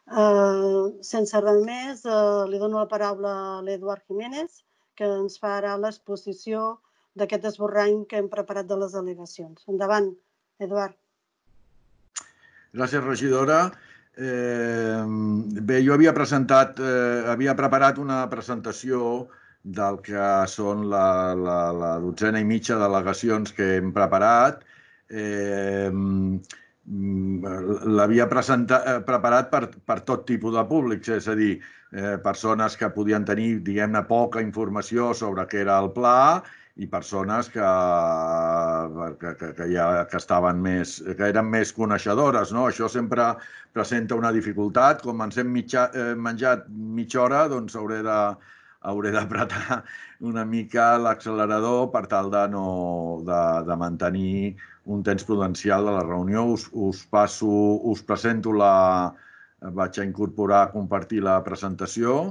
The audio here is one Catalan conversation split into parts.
Sense res més, li dono la paraula a l'Eduard Jiménez, que ens farà l'exposició d'aquest esborrany que hem preparat de les al·legacions. Endavant, Eduard. Gràcies, regidora. Bé, jo havia preparat una presentació del que són la dotzena i mitja d'al·legacions que hem preparat. L'havia preparat per tot tipus de públics, és a dir, persones que podien tenir, diguem-ne, poca informació sobre què era el pla i persones que eren més coneixedores. Això sempre presenta una dificultat. Com ens hem menjat mitja hora, doncs hauré d'apretar una mica l'accelerador per tal de mantenir un temps prudencial de la reunió. Us presento vaig a incorporar, compartir la presentació.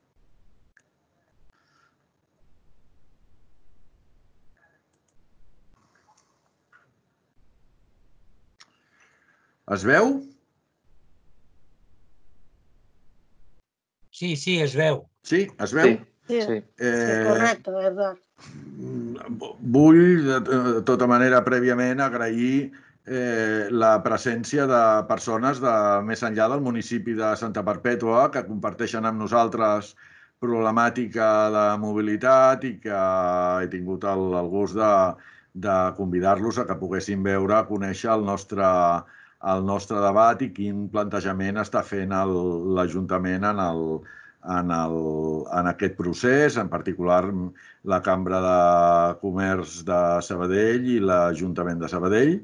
Es veu? Sí, es veu. Sí, es veu? Sí, correcte, Eduard. Vull, de tota manera, prèviament agrair la presència de persones de més enllà del municipi de Santa Perpètua que comparteixen amb nosaltres problemàtica de mobilitat i que he tingut el gust de convidar-los a que poguessin veure, conèixer el nostre debat i quin plantejament està fent l'Ajuntament en aquest procés, en particular la Cambra de Comerç de Sabadell i l'Ajuntament de Sabadell.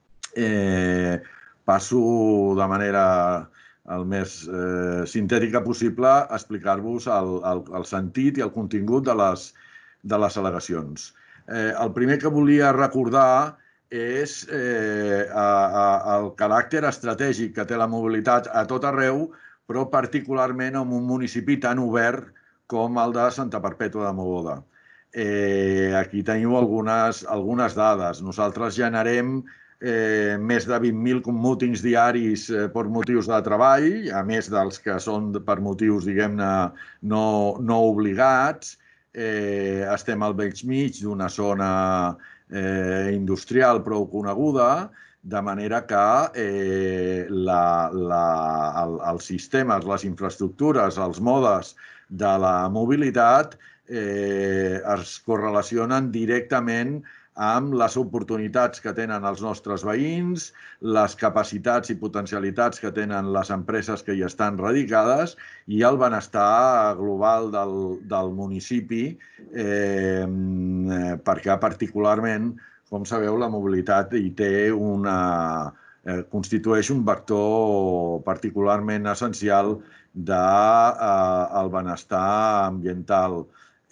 Passo de manera el més sintètica possible a explicar-vos el sentit i el contingut de les al·legacions. El primer que volia recordar és el caràcter estratègic que té la mobilitat a tot arreu, però particularment en un municipi tan obert com el de Santa Perpètua de Mogoda. Aquí teniu algunes dades. Nosaltres generem més de 20.000 commutings diaris per motius de treball, a més dels que són per motius, diguem-ne, no obligats. Estem al bell mig d'una zona industrial prou coneguda, de manera que els sistemes, les infraestructures, els modes de la mobilitat es correlacionen directament amb les oportunitats que tenen els nostres veïns, les capacitats i potencialitats que tenen les empreses que hi estan radicades i el benestar global del municipi, perquè particularment, com sabeu, la mobilitat hi constitueix un vector particularment essencial del benestar ambiental.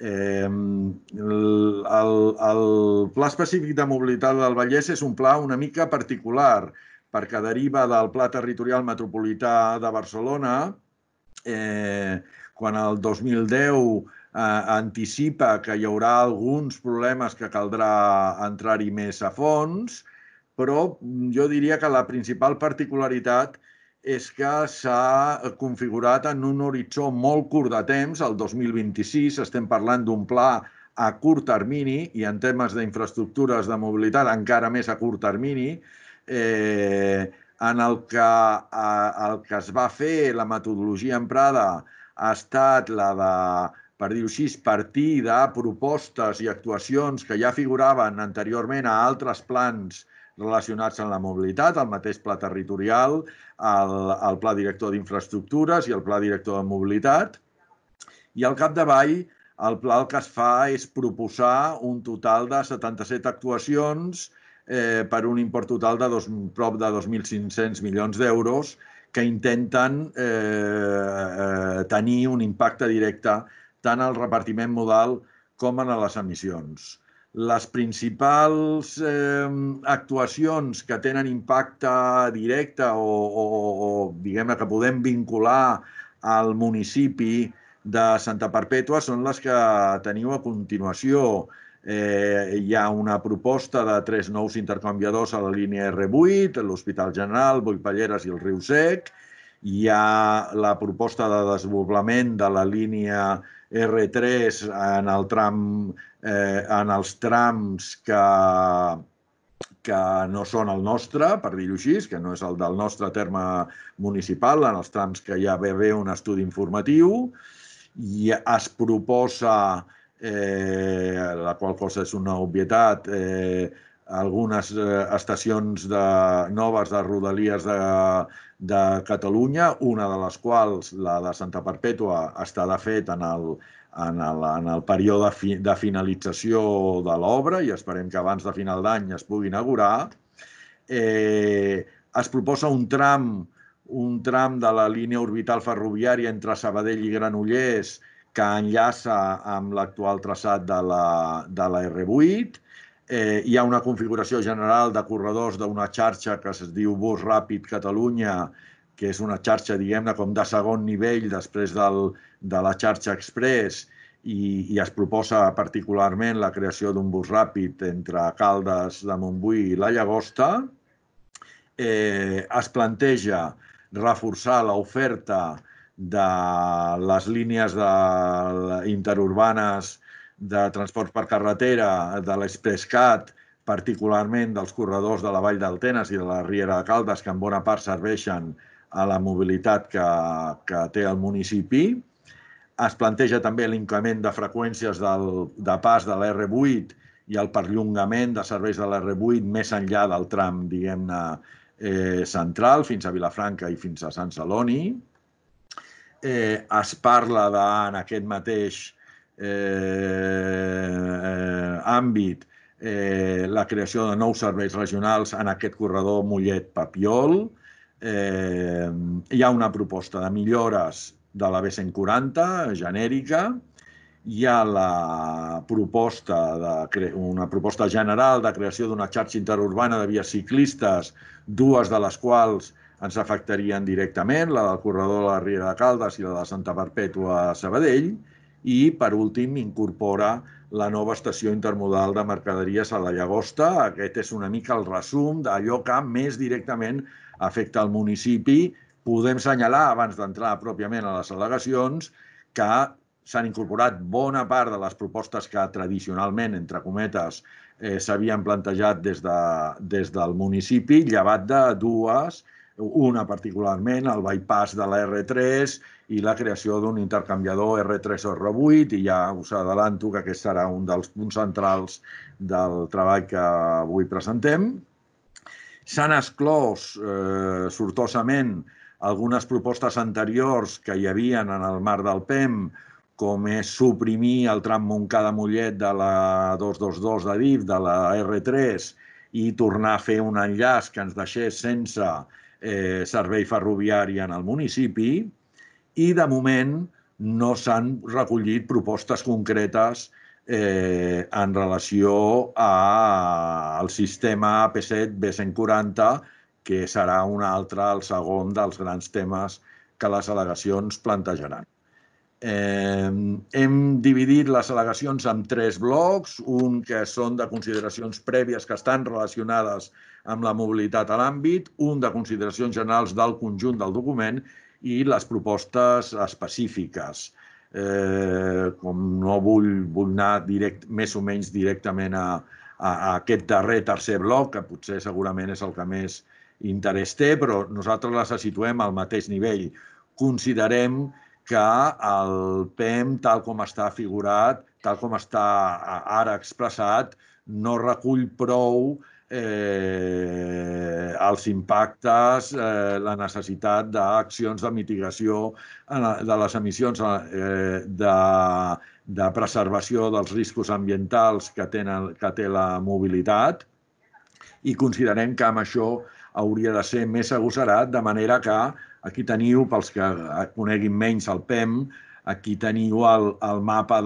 El Pla Específic de Mobilitat del Vallès és un pla una mica particular perquè deriva del Pla Territorial Metropolità de Barcelona, quan el 2010 anticipa que hi haurà alguns problemes que caldrà entrar-hi més a fons, però jo diria que la principal particularitat és que s'ha configurat en un horitzó molt curt de temps, el 2026, estem parlant d'un pla a curt termini i en temes d'infraestructures de mobilitat encara més a curt termini, en el que es va fer, la metodologia emprada ha estat la de, per dir-ho així, partir de propostes i actuacions que ja figuraven anteriorment a altres plans relacionats amb la mobilitat, el mateix pla territorial, el pla director d'infraestructures i el pla director de mobilitat. I al capdavall, el pla el que es fa és proposar un total de 77 actuacions per un import total de prop de 2.500 milions d'euros que intenten tenir un impacte directe tant al repartiment modal com en les emissions. Les principals actuacions que tenen impacte directe o diguem-ne que podem vincular al municipi de Santa Perpètua són les que teniu a continuació. Hi ha una proposta de 3 nous intercanviadors a la línia R8, l'Hospital General, Boipalleres i el Riu Sec. Hi ha la proposta de desdoblament de la línia R3 en els trams que no són el nostre, per dir-ho així, que no és el del nostre terme municipal, en els trams que hi ha d'haver un estudi informatiu, i es proposa, la qual cosa és una obvietat, algunes estacions noves de Rodalies de Catalunya, una de les quals, la de Santa Perpètua, està de fet en el període de finalització de l'obra i esperem que abans de final d'any es pugui inaugurar. Es proposa un tram de la línia orbital ferroviària entre Sabadell i Granollers que enllaça amb l'actual traçat de la R8. Hi ha una configuració general de corredors d'una xarxa que es diu Bus Ràpid Catalunya, que és una xarxa, diguem-ne, com de segon nivell després de la xarxa Express, i es proposa particularment la creació d'un bus ràpid entre Caldes de Montbui i la Llagosta. Es planteja reforçar l'oferta de les línies interurbanes de transport per carretera de l'Expresscat, particularment dels corredors de la Vall del Tenes i de la Riera de Caldes, que en bona part serveixen a la mobilitat que té el municipi. Es planteja també l'increment de freqüències de pas de la R8 i el perllongament de serveis de la R8 més enllà del tram, diguem-ne, central, fins a Vilafranca i fins a Sant Celoni. Es parla en aquest mateix àmbit la creació de nous serveis regionals en aquest corredor Mollet-Papiol. Hi ha una proposta de millores de la B140 genèrica. Hi ha una proposta general de creació d'una xarxa interurbana de vies ciclistes, dues de les quals ens afectarien directament, la del corredor de la Riera de Caldes i la de Santa Perpètua a Sabadell, i, per últim, incorpora la nova estació intermodal de mercaderies a la Llagosta. Aquest és una mica el resum d'allò que més directament afecta el municipi. Podem assenyalar, abans d'entrar pròpiament a les al·legacions, que s'han incorporat bona part de les propostes que tradicionalment, entre cometes, s'havien plantejat des del municipi, llevat de dues, una particularment, el bypass de la R3 i la creació d'un intercanviador R3 o R8, i ja us adelanto que aquest serà un dels punts centrals del treball que avui presentem. S'han exclòs sortosament algunes propostes anteriors que hi havia en el marc del PEM, com és suprimir el tram Montcada-Mollet de la 222 de DIF, de la R3, i tornar a fer un enllaç que ens deixés sense servei ferroviari en el municipi, i de moment no s'han recollit propostes concretes en relació al sistema AP7 B140, que serà un altre, el segon dels grans temes que les al·legacions plantejaran. Hem dividit les al·legacions en 3 blocs, un que són de consideracions prèvies que estan relacionades amb la mobilitat a l'àmbit, un de consideracions generals del conjunt del document i les propostes específiques. Com no vull anar més o menys directament a aquest tercer bloc, que potser segurament és el que més interès té, però nosaltres les situem al mateix nivell. Considerem que el PEM, tal com està figurat, tal com està ara expressat, no recull prou els impactes, la necessitat d'accions de mitigació de les emissions, de preservació dels riscos ambientals que té la mobilitat, i considerem que amb això hauria de ser més agosserat, de manera que aquí teniu, pels que coneguin menys el PEM, aquí teniu el mapa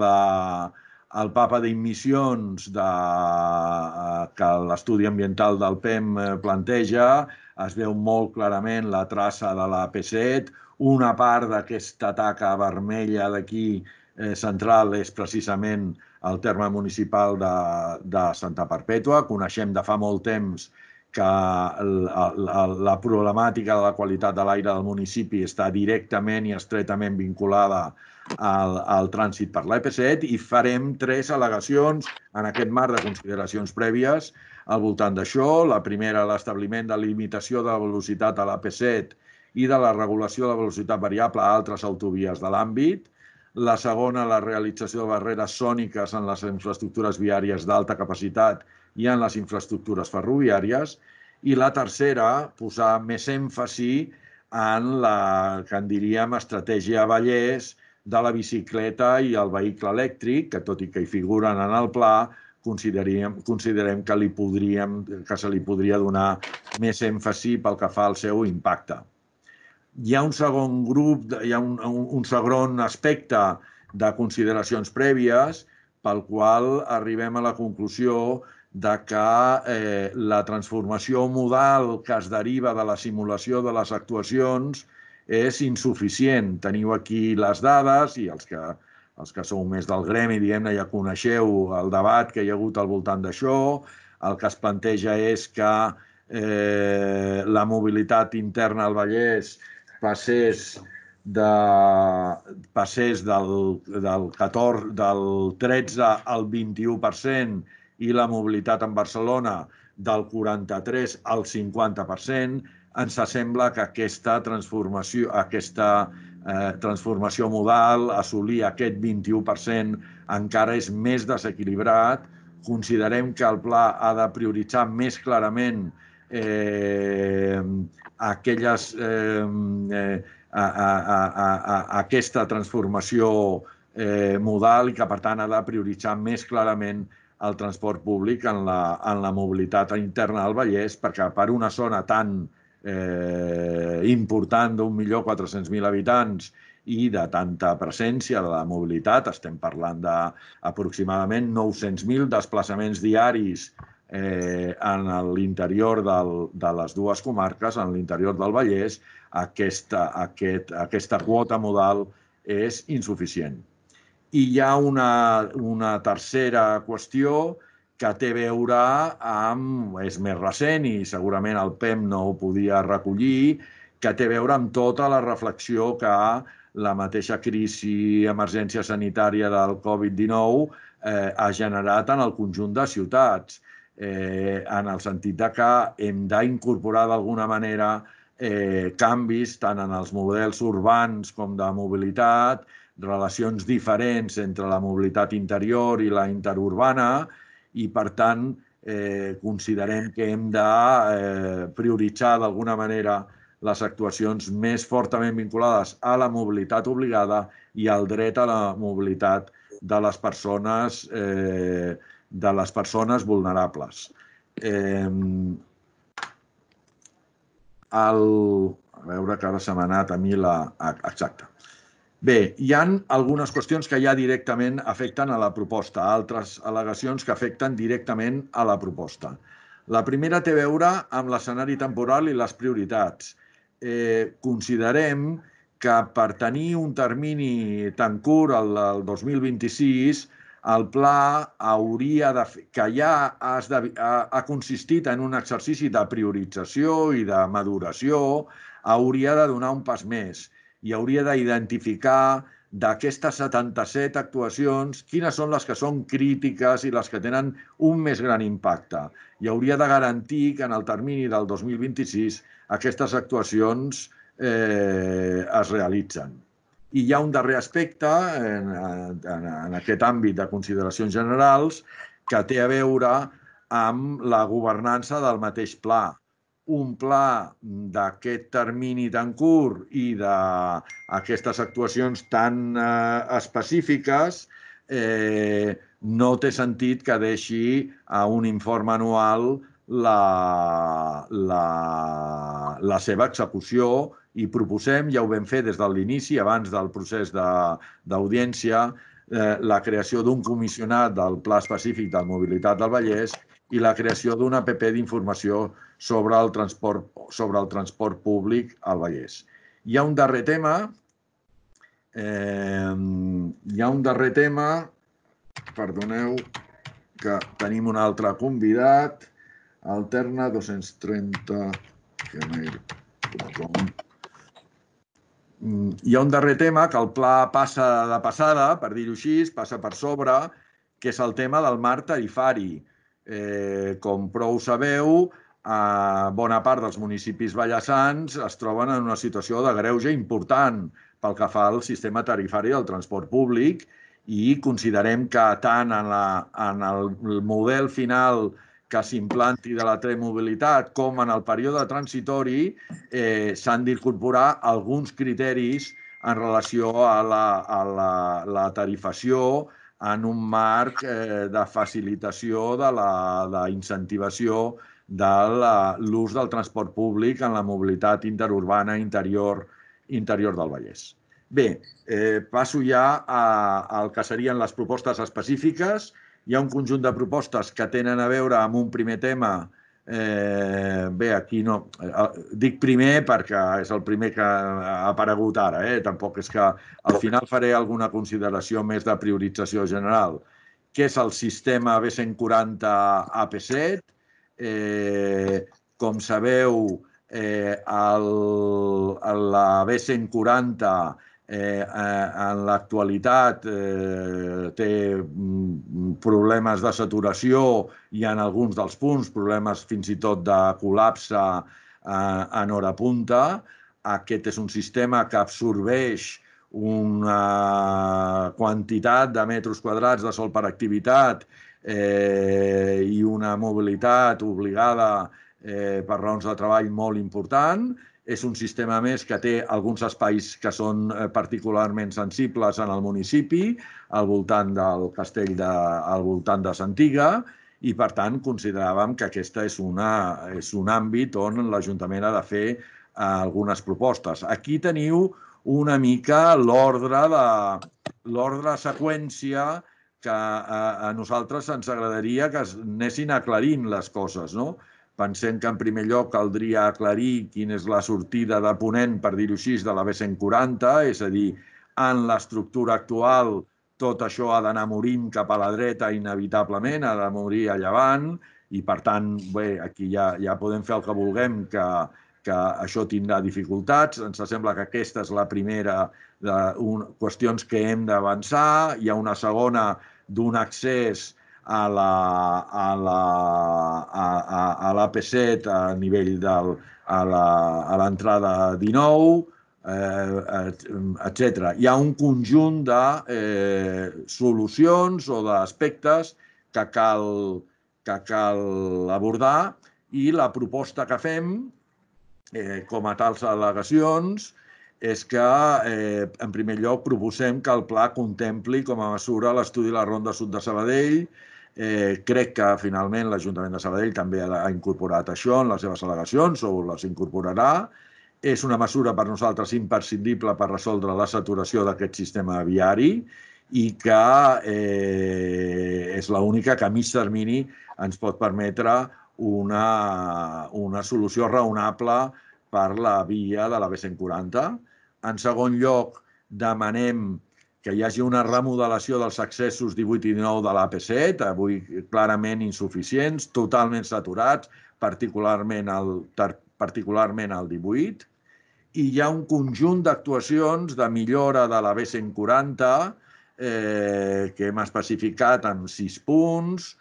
d'emissions que l'estudi ambiental del PEM planteja. Es veu molt clarament la traça de la AP7. Una part d'aquesta taca vermella d'aquí central és precisament el terme municipal de Santa Perpètua. Coneixem de fa molt temps que la problemàtica de la qualitat de l'aire del municipi està directament i estretament vinculada al trànsit per l'AP7 i farem 3 al·legacions en aquest marc de consideracions prèvies al voltant d'això. La primera, l'establiment de limitació de la velocitat a l'AP7 i de la regulació de la velocitat variable a altres autovies de l'àmbit. La segona, la realització de barreres sòniques en les infraestructures viàries d'alta capacitat i en les infraestructures ferroviàries. I la tercera, posar més èmfasi en la que en diríem estratègia Vallès de la bicicleta i el vehicle elèctric, que tot i que hi figuren en el pla, considerem que se li podria donar més èmfasi pel que fa al seu impacte. Hi ha un segon grup, hi ha un segon aspecte de consideracions prèvies pel qual arribem a la conclusió de que la transformació modal que es deriva de la simulació de les actuacions és insuficient. Teniu aquí les dades i els que sou més del gremi, diguem-ne, ja coneixeu el debat que hi ha hagut al voltant d'això. El que es planteja és que la mobilitat interna al Vallès passés del 13 al 21% i la mobilitat en Barcelona del 43 al 50%, ens sembla que aquesta transformació modal, assolir aquest 21%, encara és més desequilibrat. Considerem que el pla ha de prioritzar més clarament aquesta transformació modal i que, per tant, ha de prioritzar més clarament el transport públic en la mobilitat interna del Vallès, perquè per una zona tan important d'1.400.000 habitants i de tanta presència de la mobilitat, estem parlant d'aproximadament 900.000 desplaçaments diaris en l'interior de les dues comarques, en l'interior del Vallès, aquesta quota modal és insuficient. I hi ha una tercera qüestió que té a veure amb, és més recent i segurament el PEM no ho podia recollir, que té a veure amb tota la reflexió que la mateixa crisi emergència sanitària del Covid-19 ha generat en el conjunt de ciutats, en el sentit que hem d'incorporar d'alguna manera canvis tant en els models urbans com de mobilitat, relacions diferents entre la mobilitat interior i la interurbana i, per tant, considerem que hem de prioritzar d'alguna manera les actuacions més fortament vinculades a la mobilitat obligada i al dret a la mobilitat de les persones vulnerables. A veure que ara se m'ha anat a mi exacte. Bé, hi ha algunes qüestions que ja directament afecten a la proposta, altres al·legacions que afecten directament a la proposta. La primera té a veure amb l'escenari temporal i les prioritats. Considerem que per tenir un termini tan curt, el 2026, el pla hauria de fer, que ja ha consistit en un exercici de priorització i de maduració, hauria de donar un pas més i hauria d'identificar d'aquestes 77 actuacions quines són les que són crítiques i les que tenen un més gran impacte. I hauria de garantir que en el termini del 2026 aquestes actuacions es realitzen. I hi ha un darrer aspecte en aquest àmbit de consideracions generals que té a veure amb la governança del mateix pla. Un pla d'aquest termini tan curt i d'aquestes actuacions tan específiques no té sentit que deixi a un informe anual la seva execució i proposem, ja ho vam fer des de l'inici, abans del procés d'audiència, la creació d'un comissionat del Pla Específic de Mobilitat del Vallès i la creació d'una APP d'informació sobre el transport públic al Vallès. Hi ha un darrer tema, perdoneu, que tenim un altre convidat. alterna230gmail.com. Hi ha un darrer tema que el pla passa de passada, per dir-ho així, passa per sobre, que és el tema del marc tarifari. Com prou sabeu, bona part dels municipis ballassans es troben en una situació de greuge important pel que fa al sistema tarifari del transport públic i considerem que tant en el model final que s'implanti de la T-mobilitat com en el període transitori s'han d'incorporar alguns criteris en relació a la tarifació en un marc de facilitació d'incentivació de l'ús del transport públic en la mobilitat interurbana interior del Vallès. Bé, passo ja al que serien les propostes específiques. Hi ha un conjunt de propostes que tenen a veure amb un primer tema. Bé, aquí no... Dic primer perquè és el primer que ha aparegut ara. Tampoc és que al final faré alguna consideració més de priorització general, que és el sistema B140 AP7. Com sabeu, la B140 en l'actualitat té problemes de saturació i en alguns dels punts problemes fins i tot de col·lapse en hora punta. Aquest és un sistema que absorbeix una quantitat de metres quadrats de sòl per activitat i una mobilitat obligada per raons de treball molt important. És un sistema més que té alguns espais que són particularment sensibles en el municipi, al voltant del castell, al voltant de Santiga, i per tant consideràvem que aquest és un àmbit on l'Ajuntament ha de fer algunes propostes. Aquí teniu una mica l'ordre seqüència que a nosaltres ens agradaria que anessin aclarint les coses, no? Pensem que en primer lloc caldria aclarir quina és la sortida de ponent, per dir-ho així, de la B140, és a dir, en l'estructura actual tot això ha d'anar morint cap a la dreta inevitablement, ha de morir a llevant, i per tant, bé, aquí ja podem fer el que vulguem, que això tindrà dificultats. Ens sembla que aquesta és la primera de qüestions que hem d'avançar. Hi ha una segona d'un accés a l'AP7 a nivell a l'entrada 19, etc. Hi ha un conjunt de solucions o d'aspectes que cal abordar i la proposta que fem com a tals al·legacions és que, en primer lloc, proposem que el pla contempli com a mesura l'estudi de la Ronda Sud de Sabadell. Crec que, finalment, l'Ajuntament de Sabadell també ha incorporat això en les seves al·legacions o les incorporarà. És una mesura per nosaltres imprescindible per resoldre la saturació d'aquest sistema viari i que és l'única que a mig termini ens pot permetre una solució raonable per la via de la B140. En segon lloc, demanem que hi hagi una remodelació dels accessos 18 i 19 de l'AP7, avui clarament insuficients, totalment saturats, particularment el 18. I hi ha un conjunt d'actuacions de millora de la B140 que hem especificat en 6 punts,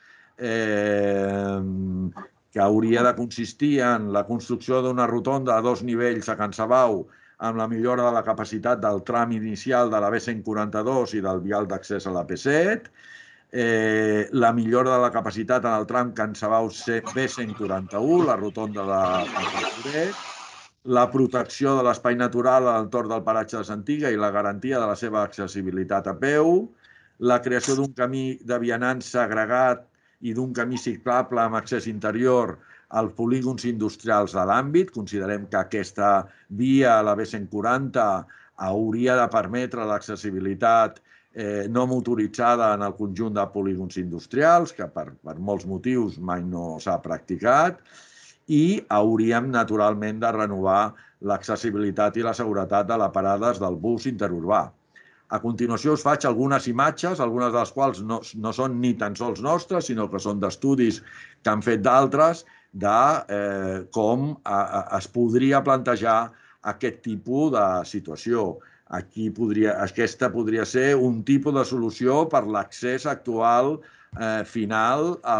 que hauria de consistir en la construcció d'una rotonda a 2 nivells a Can Sabau amb la millora de la capacitat del tram inicial de la B142 i del vial d'accés a la P7, la millora de la capacitat en el tram Can Sabau B141, la rotonda de Martorell, la protecció de l'espai natural a l'entorn del paratge de Santiga i la garantia de la seva accessibilitat a peu, la creació d'un camí de vianants segregat i d'un camí ciclable amb accés interior als polígons industrials de l'àmbit. Considerem que aquesta via, la B140, hauria de permetre l'accessibilitat no motoritzada en el conjunt de polígons industrials, que per molts motius mai no s'ha practicat, i hauríem, naturalment, de renovar l'accessibilitat i la seguretat de les parades del bus interurbà. A continuació us faig algunes imatges, algunes de les quals no són ni tan sols nostres, sinó que són d'estudis que han fet d'altres, de com es podria plantejar aquest tipus de situació. Aquesta podria ser un tipus de solució per l'accés actual final a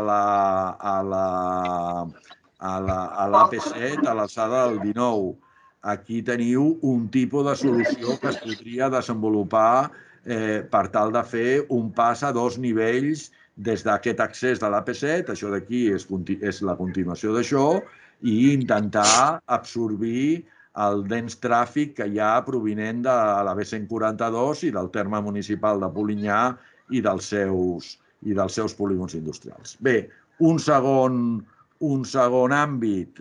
l'AP7 a l'alçada del 19. Aquí teniu un tipus de solució que es podria desenvolupar per tal de fer un pas a 2 nivells des d'aquest accés de l'AP7, això d'aquí és la continuació d'això, i intentar absorbir el dens tràfic que hi ha provinent de la B142 i del terme municipal de Polinyà i dels seus polígons industrials. Bé, un segon àmbit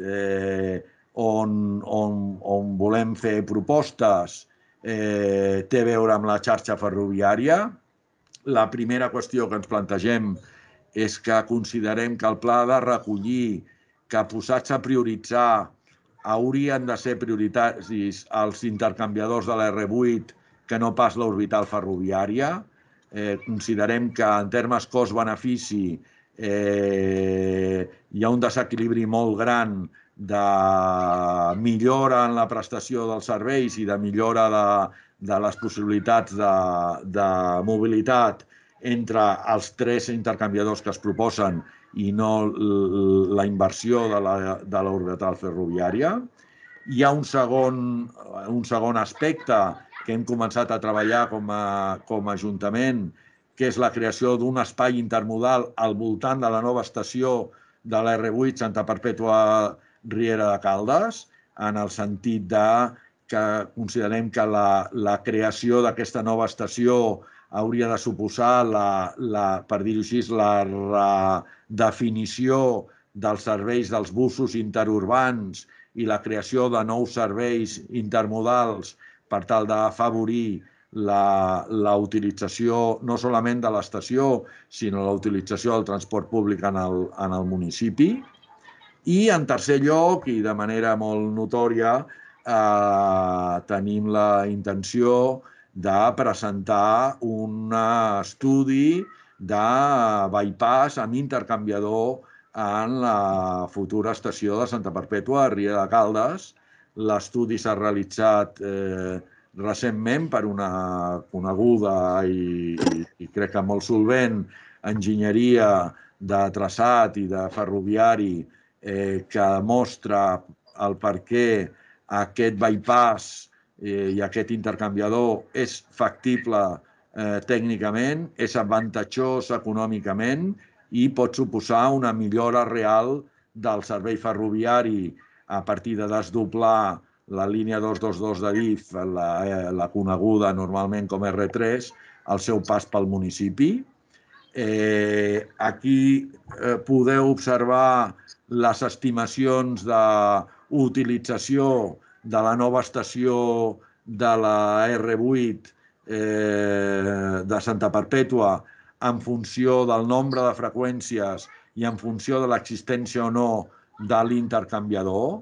on volem fer propostes té a veure amb la xarxa ferroviària. La primera qüestió que ens plantegem és que considerem que el pla de recollir, que posats a prioritzar, haurien de ser prioritaris els intercanviadors de la R8 que no pas l'orbital ferroviària. Considerem que en termes cost-benefici hi ha un desequilibri molt gran de millora en la prestació dels serveis i de millora de les possibilitats de mobilitat entre els 3 intercanviadors que es proposen i no la inversió de l'orbital ferroviària. Hi ha un segon aspecte que hem començat a treballar com a Ajuntament, que és la creació d'un espai intermodal al voltant de la nova estació de la R8 Santa Perpètua Riera de Caldes, en el sentit que considerem que la creació d'aquesta nova estació hauria de suposar, per dir-ho així, la redefinició dels serveis dels busos interurbans i la creació de nous serveis intermodals per tal d'afavorir la utilització no solament de l'estació, sinó la utilització del transport públic en el municipi. I, en tercer lloc, i de manera molt notòria, tenim la intenció de presentar un estudi de bypass amb intercanviador en la futura estació de Santa Perpètua a Riera de Caldes. L'estudi s'ha realitzat recentment per una coneguda i crec que molt solvent enginyeria de traçat i de ferroviari que mostra el per què aquest bypass i aquest intercanviador és factible tècnicament, és avantatjós econòmicament i pot suposar una millora real del servei ferroviari a partir de desdoblar la línia 222 de DIF, la coneguda normalment com R3, al seu pas pel municipi. Aquí podeu observar les estimacions d'utilització de la nova estació de la R8 de Santa Perpètua en funció del nombre de freqüències i en funció de l'existència o no de l'intercanviador.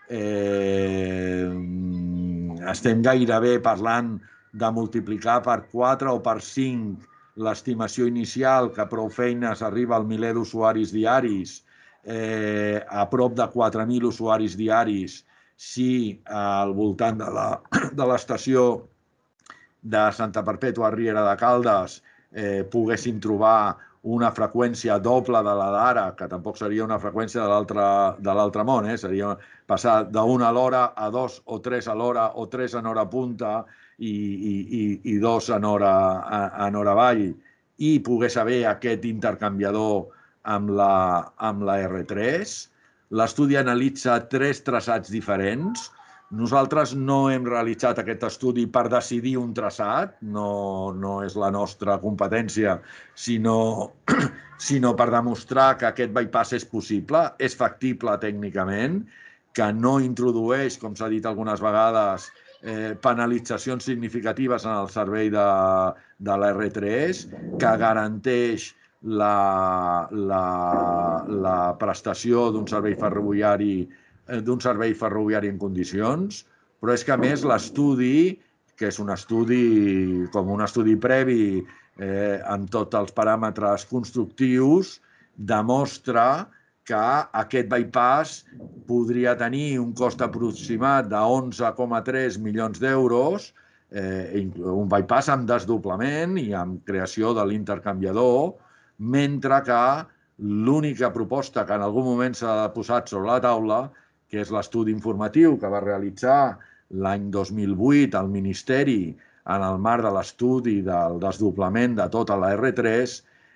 Estem gairebé parlant de multiplicar per 4 o per 5 l'estimació inicial, que prou feines arriba al miler d'usuaris diaris, a prop de 4.000 usuaris diaris, si al voltant de l'estació de Santa Perpètua a Riera de Caldes poguéssim trobar una freqüència doble de la d'ara, que tampoc seria una freqüència de l'altre món, seria passar d'una a l'hora a 2 o 3 a l'hora o 3 en hora punta i 2 en hora avall, i pogués haver aquest intercanviador amb la R3. L'estudi analitza 3 traçats diferents. Nosaltres no hem realitzat aquest estudi per decidir un traçat, no és la nostra competència, sinó per demostrar que aquest bypass és possible, és factible tècnicament, que no introdueix, com s'ha dit algunes vegades, penalitzacions significatives en el servei de la R3, que garanteix la prestació d'un servei ferroviari en condicions, però és que a més l'estudi, que és un estudi com un estudi previ amb tots els paràmetres constructius, demostra que aquest bypass podria tenir un cost aproximat de 11,3 milions d'euros, un bypass amb desdoblament i amb creació de l'intercanviador, mentre que l'única proposta que en algun moment s'ha posat sobre la taula, que és l'estudi informatiu que va realitzar l'any 2008 al Ministeri en el marc de l'estudi del desdoblament de tota la R3,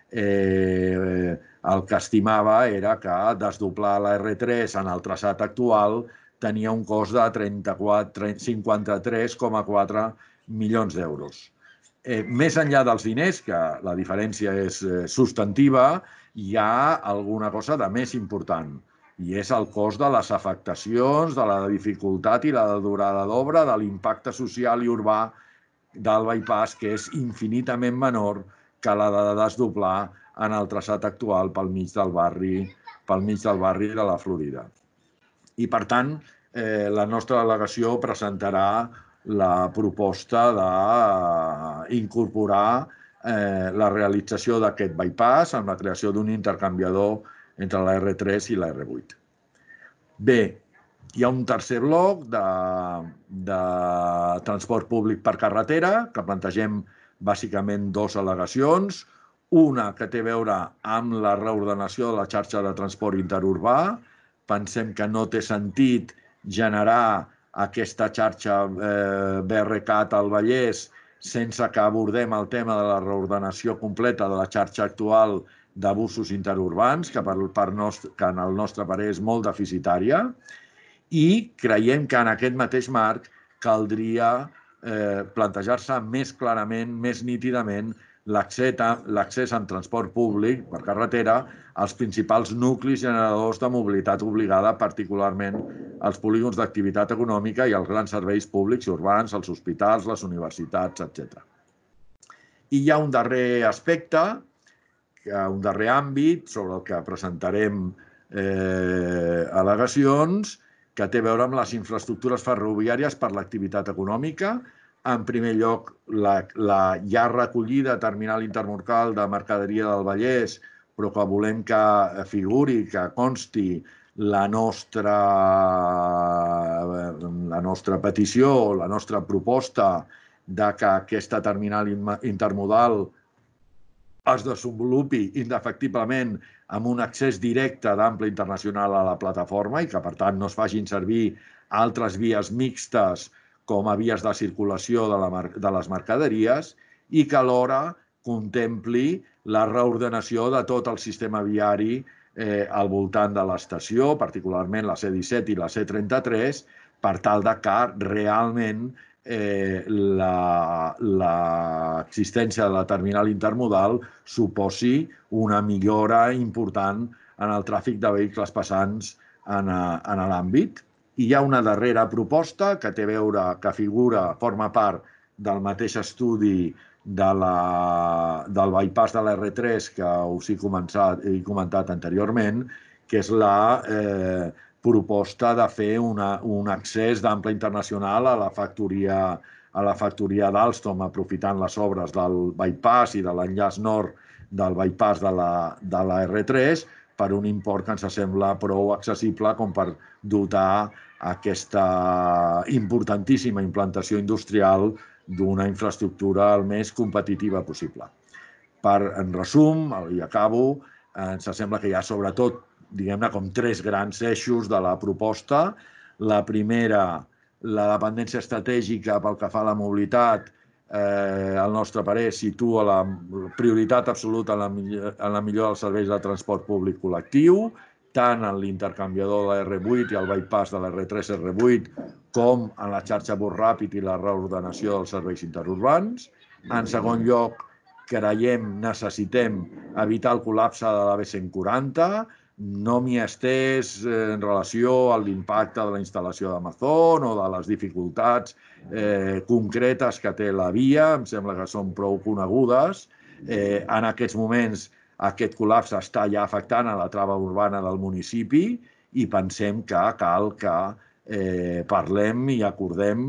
el que estimava era que desdoblar la R3 en el traçat actual tenia un cost de 53,4 milions d'euros. Més enllà dels diners, que la diferència és substantiva, hi ha alguna cosa de més important, i és el cost de les afectacions, de la dificultat i la durada d'obra, de l'impacte social i urbà del bypass, que és infinitament menor que la de desdoblar en el traçat actual pel mig del barri de la Florida. I, per tant, la nostra delegació presentarà la proposta d'incorporar la realització d'aquest bypass amb la creació d'un intercanviador entre la R3 i la R8. Bé, hi ha un tercer bloc de transport públic per carretera, que plantegem bàsicament dues al·legacions. Una que té a veure amb la reordenació de la xarxa de transport interurbà. Pensem que no té sentit generar aquesta xarxa BRCAT al Vallès sense que abordem el tema de la reordenació completa de la xarxa actual de busos interurbans, que en el nostre parer és molt deficitària, i creiem que en aquest mateix marc caldria plantejar-se més clarament, més nítidament, l'accés en transport públic per carretera als principals nuclis generadors de mobilitat obligada, particularment als polígons d'activitat econòmica i als grans serveis públics i urbans, els hospitals, les universitats, etc. I hi ha un darrer aspecte, un darrer àmbit sobre el que presentarem al·legacions, que té a veure amb les infraestructures ferroviàries per l'activitat econòmica. En primer lloc, la ja recollida terminal intermodal de mercaderia del Vallès, però que volem que figuri, que consti la nostra petició, la nostra proposta de que aquesta terminal intermodal es desenvolupi indefectiblement amb un accés directe d'ample internacional a la plataforma i que, per tant, no es facin servir altres vies mixtes com a vies de circulació de les mercaderies i que alhora contempli la reordenació de tot el sistema viari al voltant de l'estació, particularment la C-17 i la C-33, per tal que realment l'existència de la terminal intermodal suposi una millora important en el tràfic de vehicles passants en l'àmbit. I hi ha una darrera proposta que té a veure, que forma part del mateix estudi del bypass de la R3 que us he comentat anteriorment, que és la proposta de fer un accés d'ample internacional a la factoria d'Alstom, aprofitant les obres del bypass i de l'enllaç nord del bypass de la R3 per un import que ens sembla prou accessible com per dotar aquesta importantíssima implantació industrial d'una infraestructura el més competitiva possible. En resum, i acabo, ens sembla que hi ha sobretot, diguem-ne, com tres grans eixos de la proposta. La primera, la dependència estratègica pel que fa a la mobilitat, al nostre parer, situa la prioritat absoluta en la millora dels serveis de transport públic col·lectiu, tant en l'intercanviador de la R8 i el bypass de la R3-R8 com en la xarxa bus ràpid i la reordenació dels serveis interurbans. En segon lloc, necessitem evitar el col·lapse de la B140. No m'hi estès en relació a l'impacte de la instal·lació d'Amazon o de les dificultats concretes que té la via, em sembla que són prou conegudes. En aquests moments aquest col·lapse està ja afectant a la trava urbana del municipi i pensem que cal que parlem i acordem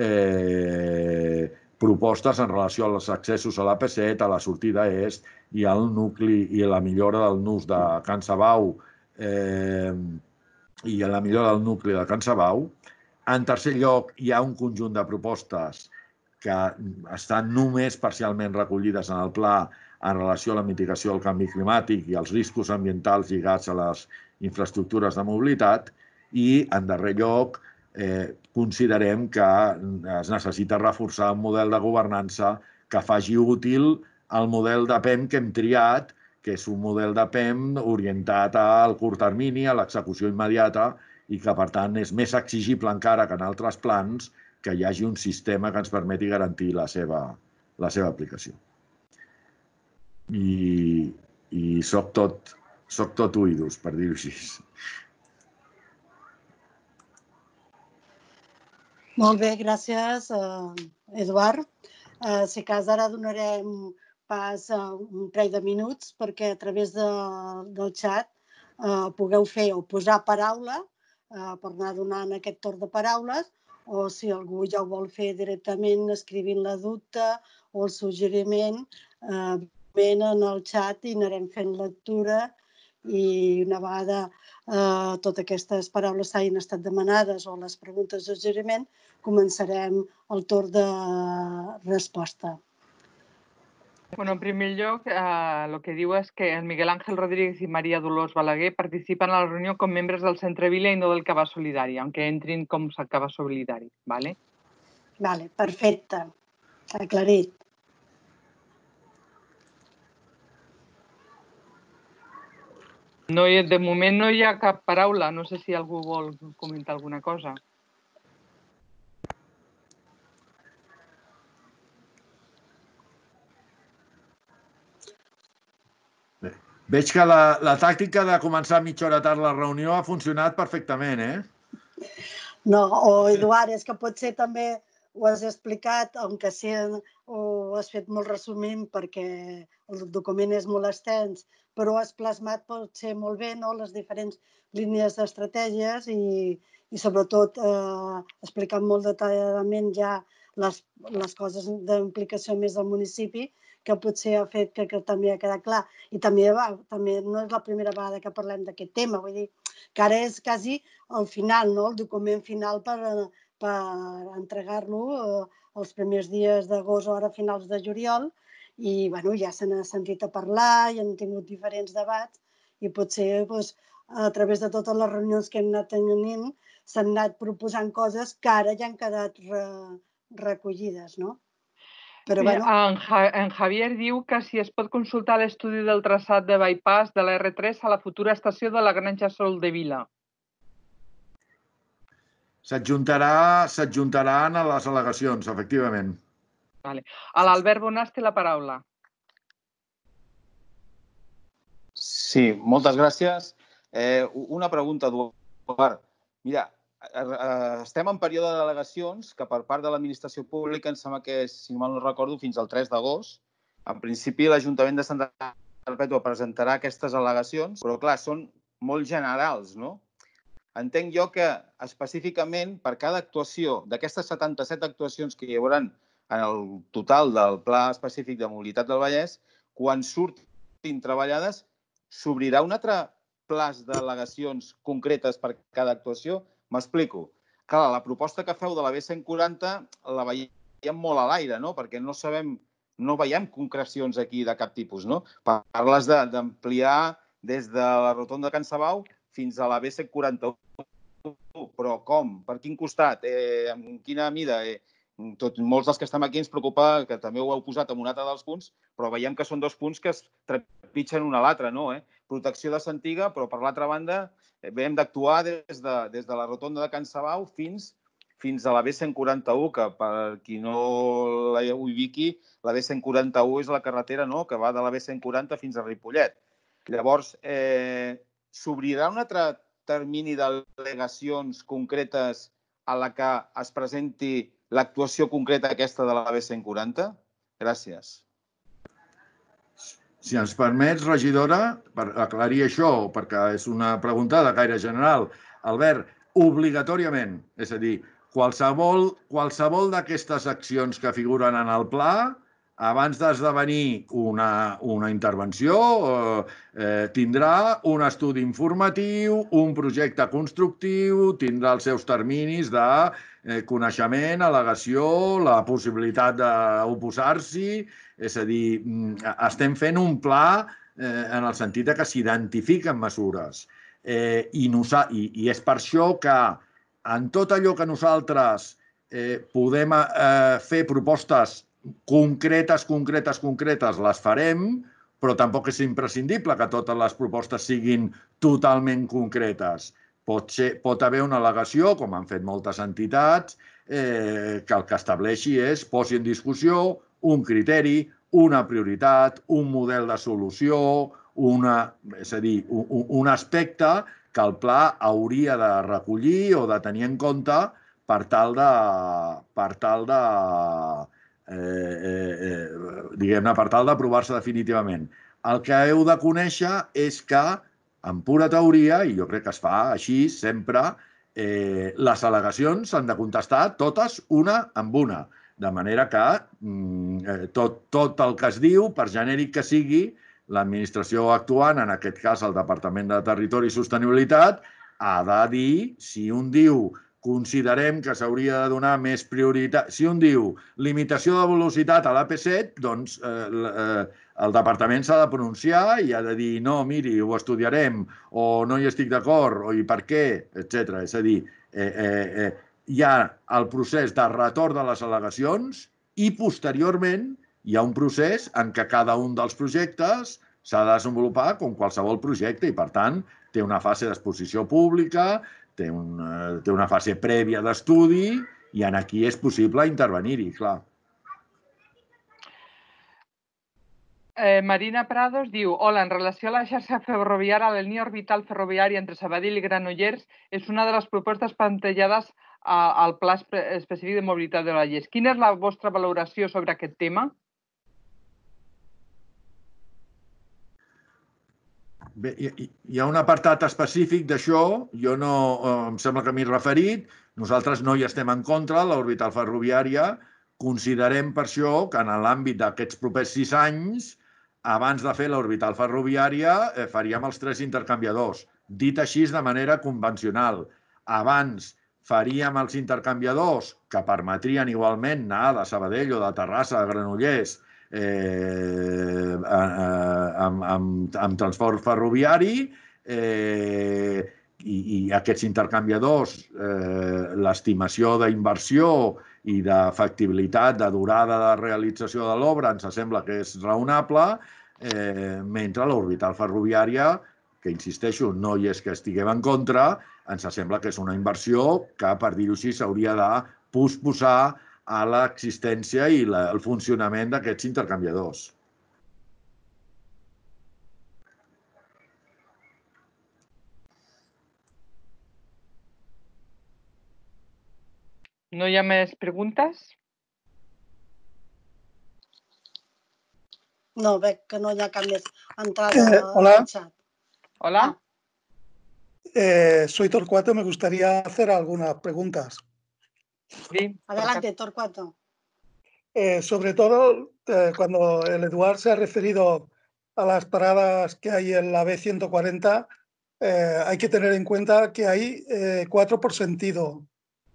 propostes en relació als accessos a l'AP7, a la sortida est i al nucli i la millora del nus de Can Sabau i en la millora del nucli de Can Sabau. En tercer lloc, hi ha un conjunt de propostes que estan només parcialment recollides en el pla en relació a la mitigació del canvi climàtic i els riscos ambientals lligats a les infraestructures de mobilitat. I, en darrer lloc, considerem que es necessita reforçar un model de governança que faci útil el model de PEM que hem triat, que és un model de PEM orientat al curt termini, a l'execució immediata, i que, per tant, és més exigible encara que en altres plans que hi hagi un sistema que ens permeti garantir la seva aplicació. I soc tot oïdos, per dir-ho així. Molt bé, gràcies, Eduard. Si cas, ara donarem pas a un parell de minuts perquè a través del xat pugueu fer o posar paraula per anar donant aquest torn de paraules, o si algú ja ho vol fer directament escrivint la dubte o el suggeriment, ben en el xat i anirem fent lectura, i una vegada totes aquestes paraules s'hagin estat demanades o les preguntes de suggeriment, començarem el torn de resposta. Bueno, en primer lloc, el que diu és que el Miguel Ángel Rodríguez i Maria Dolors Balaguer participen a la reunió com membres del Centre Vila i no del Cabàs Solidari, aunque entrin com el Cabàs Solidari, ¿vale? Vale, perfecte. Aclarit. No, de moment no hi ha cap paraula. No sé si algú vol comentar alguna cosa. Veig que la tàctica de començar mitja hora tard la reunió ha funcionat perfectament, No, Eduard, és que potser també ho has explicat, aunque sí ho has fet molt resumint perquè el document és molt extens, però has plasmat potser molt bé les diferents línies d'estratègies i sobretot explicant molt detalladament ja les coses d'implicació més del municipi, que potser ha fet que també ha quedat clar. I també no és la primera vegada que parlem d'aquest tema, vull dir que ara és quasi el final, el document final per entregar-lo els primers dies d'agost o ara finals de juliol, i ja se n'ha sentit a parlar i han tingut diferents debats i potser a través de totes les reunions que hem anat tenint s'han anat proposant coses que ara ja han quedat recollides, no? Però, en Javier diu que si es pot consultar l'estudi del traçat de bypass de la R3 a la futura estació de la Granja Sol de Vila. S'adjuntaran a les al·legacions, efectivament. Vale. A l'Albert Bonàs té la paraula. Sí, moltes gràcies. Una pregunta, Eduard. Mira, estem en període de delegacions que per part de l'administració pública em sembla que, si mal no recordo, fins al 3 d'agost. En principi, l'Ajuntament de Santa Perpètua presentarà aquestes al·legacions, però clar, són molt generals, no? Entenc jo que específicament per cada actuació d'aquestes 77 actuacions que hi haurà en el total del Pla Específic de Mobilitat del Vallès, quan surtin treballades, s'obrirà un altre plaç d'al·legacions concretes per cada actuació? M'explico. Clar, la proposta que feu de la B140 la veiem molt a l'aire, no? Perquè no veiem concrecions aquí de cap tipus, no? Parles d'ampliar des de la rotonda de Can Sabau fins a la B141. Però com? Per quin costat? En quina mida? Molts dels que estem aquí ens preocupa, que també ho heu posat en un altre dels punts, però veiem que són dos punts que es trepitgen un a l'altre, no? Protecció de Santiga, però per l'altra banda hem d'actuar des de la rotonda de Can Sabau fins a la B141, que per qui no la ubiqui, la B141 és la carretera que va de la B140 fins a Ripollet. Llavors, s'obrirà un altre termini d'al·legacions concretes a la que es presenti l'actuació concreta aquesta de la B140? Gràcies. Si ens permets, regidora, per aclarir això, perquè és una pregunta de gaire general. Albert, obligatòriament, és a dir, qualsevol d'aquestes accions que figuren en el pla abans d'esdevenir una intervenció, tindrà un estudi informatiu, un projecte constructiu, tindrà els seus terminis de coneixement, al·legació, la possibilitat d'oposar-s'hi. És a dir, estem fent un pla en el sentit que s'identifiquen mesures. I és per això que en tot allò que nosaltres podem fer propostes concretes, les farem, però tampoc és imprescindible que totes les propostes siguin totalment concretes. Pot haver una al·legació, com han fet moltes entitats, que el que estableixi és posi en discussió un criteri, una prioritat, un model de solució, és a dir, un aspecte que el pla hauria de recollir o de tenir en compte per tal d'aprovar-se definitivament. El que heu de conèixer és que, en pura teoria, i jo crec que es fa així sempre, les al·legacions s'han de contestar totes una amb una, de manera que tot el que es diu, per genèric que sigui, l'administració actuant, en aquest cas el Departament de Territori i Sostenibilitat, ha de dir, si un diu considerem que s'hauria de donar més prioritat. Si un diu limitació de velocitat a l'AP7, doncs el departament s'ha de pronunciar i ha de dir no, miri, ho estudiarem, o no hi estic d'acord, o i per què, etc. És a dir, hi ha el procés de retorn de les al·legacions i posteriorment hi ha un procés en què cada un dels projectes s'ha de desenvolupar com qualsevol projecte i, per tant, té una fase d'exposició pública, té una fase prèvia d'estudi i aquí és possible intervenir-hi, clar. Marina Prados diu: hola, en relació a la xarxa ferroviària, la línia orbital ferroviària entre Sabadell i Granollers és una de les propostes plantejades al Pla Específic de Mobilitat de Vallès. Quina és la vostra valoració sobre aquest tema? Bé, hi ha un apartat específic d'això, em sembla que m'hi he referit, nosaltres no hi estem en contra, l'orbital ferroviària, considerem per això que en l'àmbit d'aquests propers 6 anys, abans de fer l'orbital ferroviària, faríem els 3 intercanviadors, dit així de manera convencional. Abans faríem els intercanviadors que permetrien igualment anar de Sabadell o de Terrassa a Granollers amb transport ferroviari i aquests intercanviadors, l'estimació d'inversió i de factibilitat de durada de realització de l'obra ens sembla que és raonable, mentre l'orbital ferroviària, que insisteixo, no hi és que estiguem en contra, ens sembla que és una inversió que, per dir-ho així, s'hauria de posposar a l'existència i el funcionament d'aquests intercanviadors. No hi ha més preguntes? No, veig que no hi ha cap més entrada al chat. Hola. Soy Torcuato, me gustaría hacer algunas preguntas. Sí. Adelante, Torcuato. Sobre todo, cuando el Eduard se ha referido a las paradas que hay en la B140, hay que tener en cuenta que hay 4 por sentido.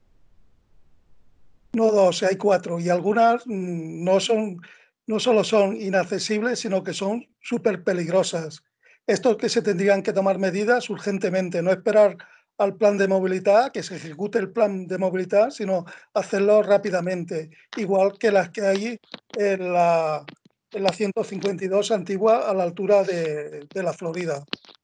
No 2, hay 4. Y algunas no solo son inaccesibles, sino que son súper peligrosas. Esto que se tendrían que tomar medidas urgentemente, no esperar al plan de movilidad, que se ejecute el plan de movilidad, sino hacerlo rápidamente, igual que las que hay en la 152 antigua a la altura de la Florida.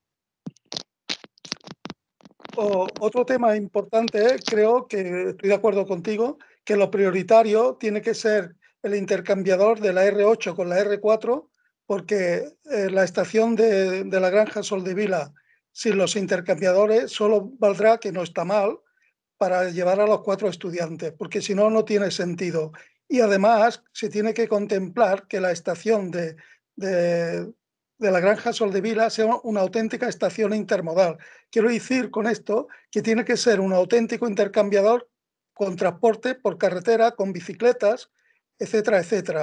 Otro tema importante, creo que estoy de acuerdo contigo, que lo prioritario tiene que ser el intercambiador de la R8 con la R4, porque la estación de la Granja Soldevila sin los intercambiadores solo valdrá, que no está mal, para llevar a los 4 estudiantes, porque si no, no tiene sentido. Y además se tiene que contemplar que la estación de la Granja Soldevila sea una auténtica estación intermodal. Quiero decir con esto que tiene que ser un auténtico intercambiador con transporte por carretera, con bicicletas, etcétera, etcétera.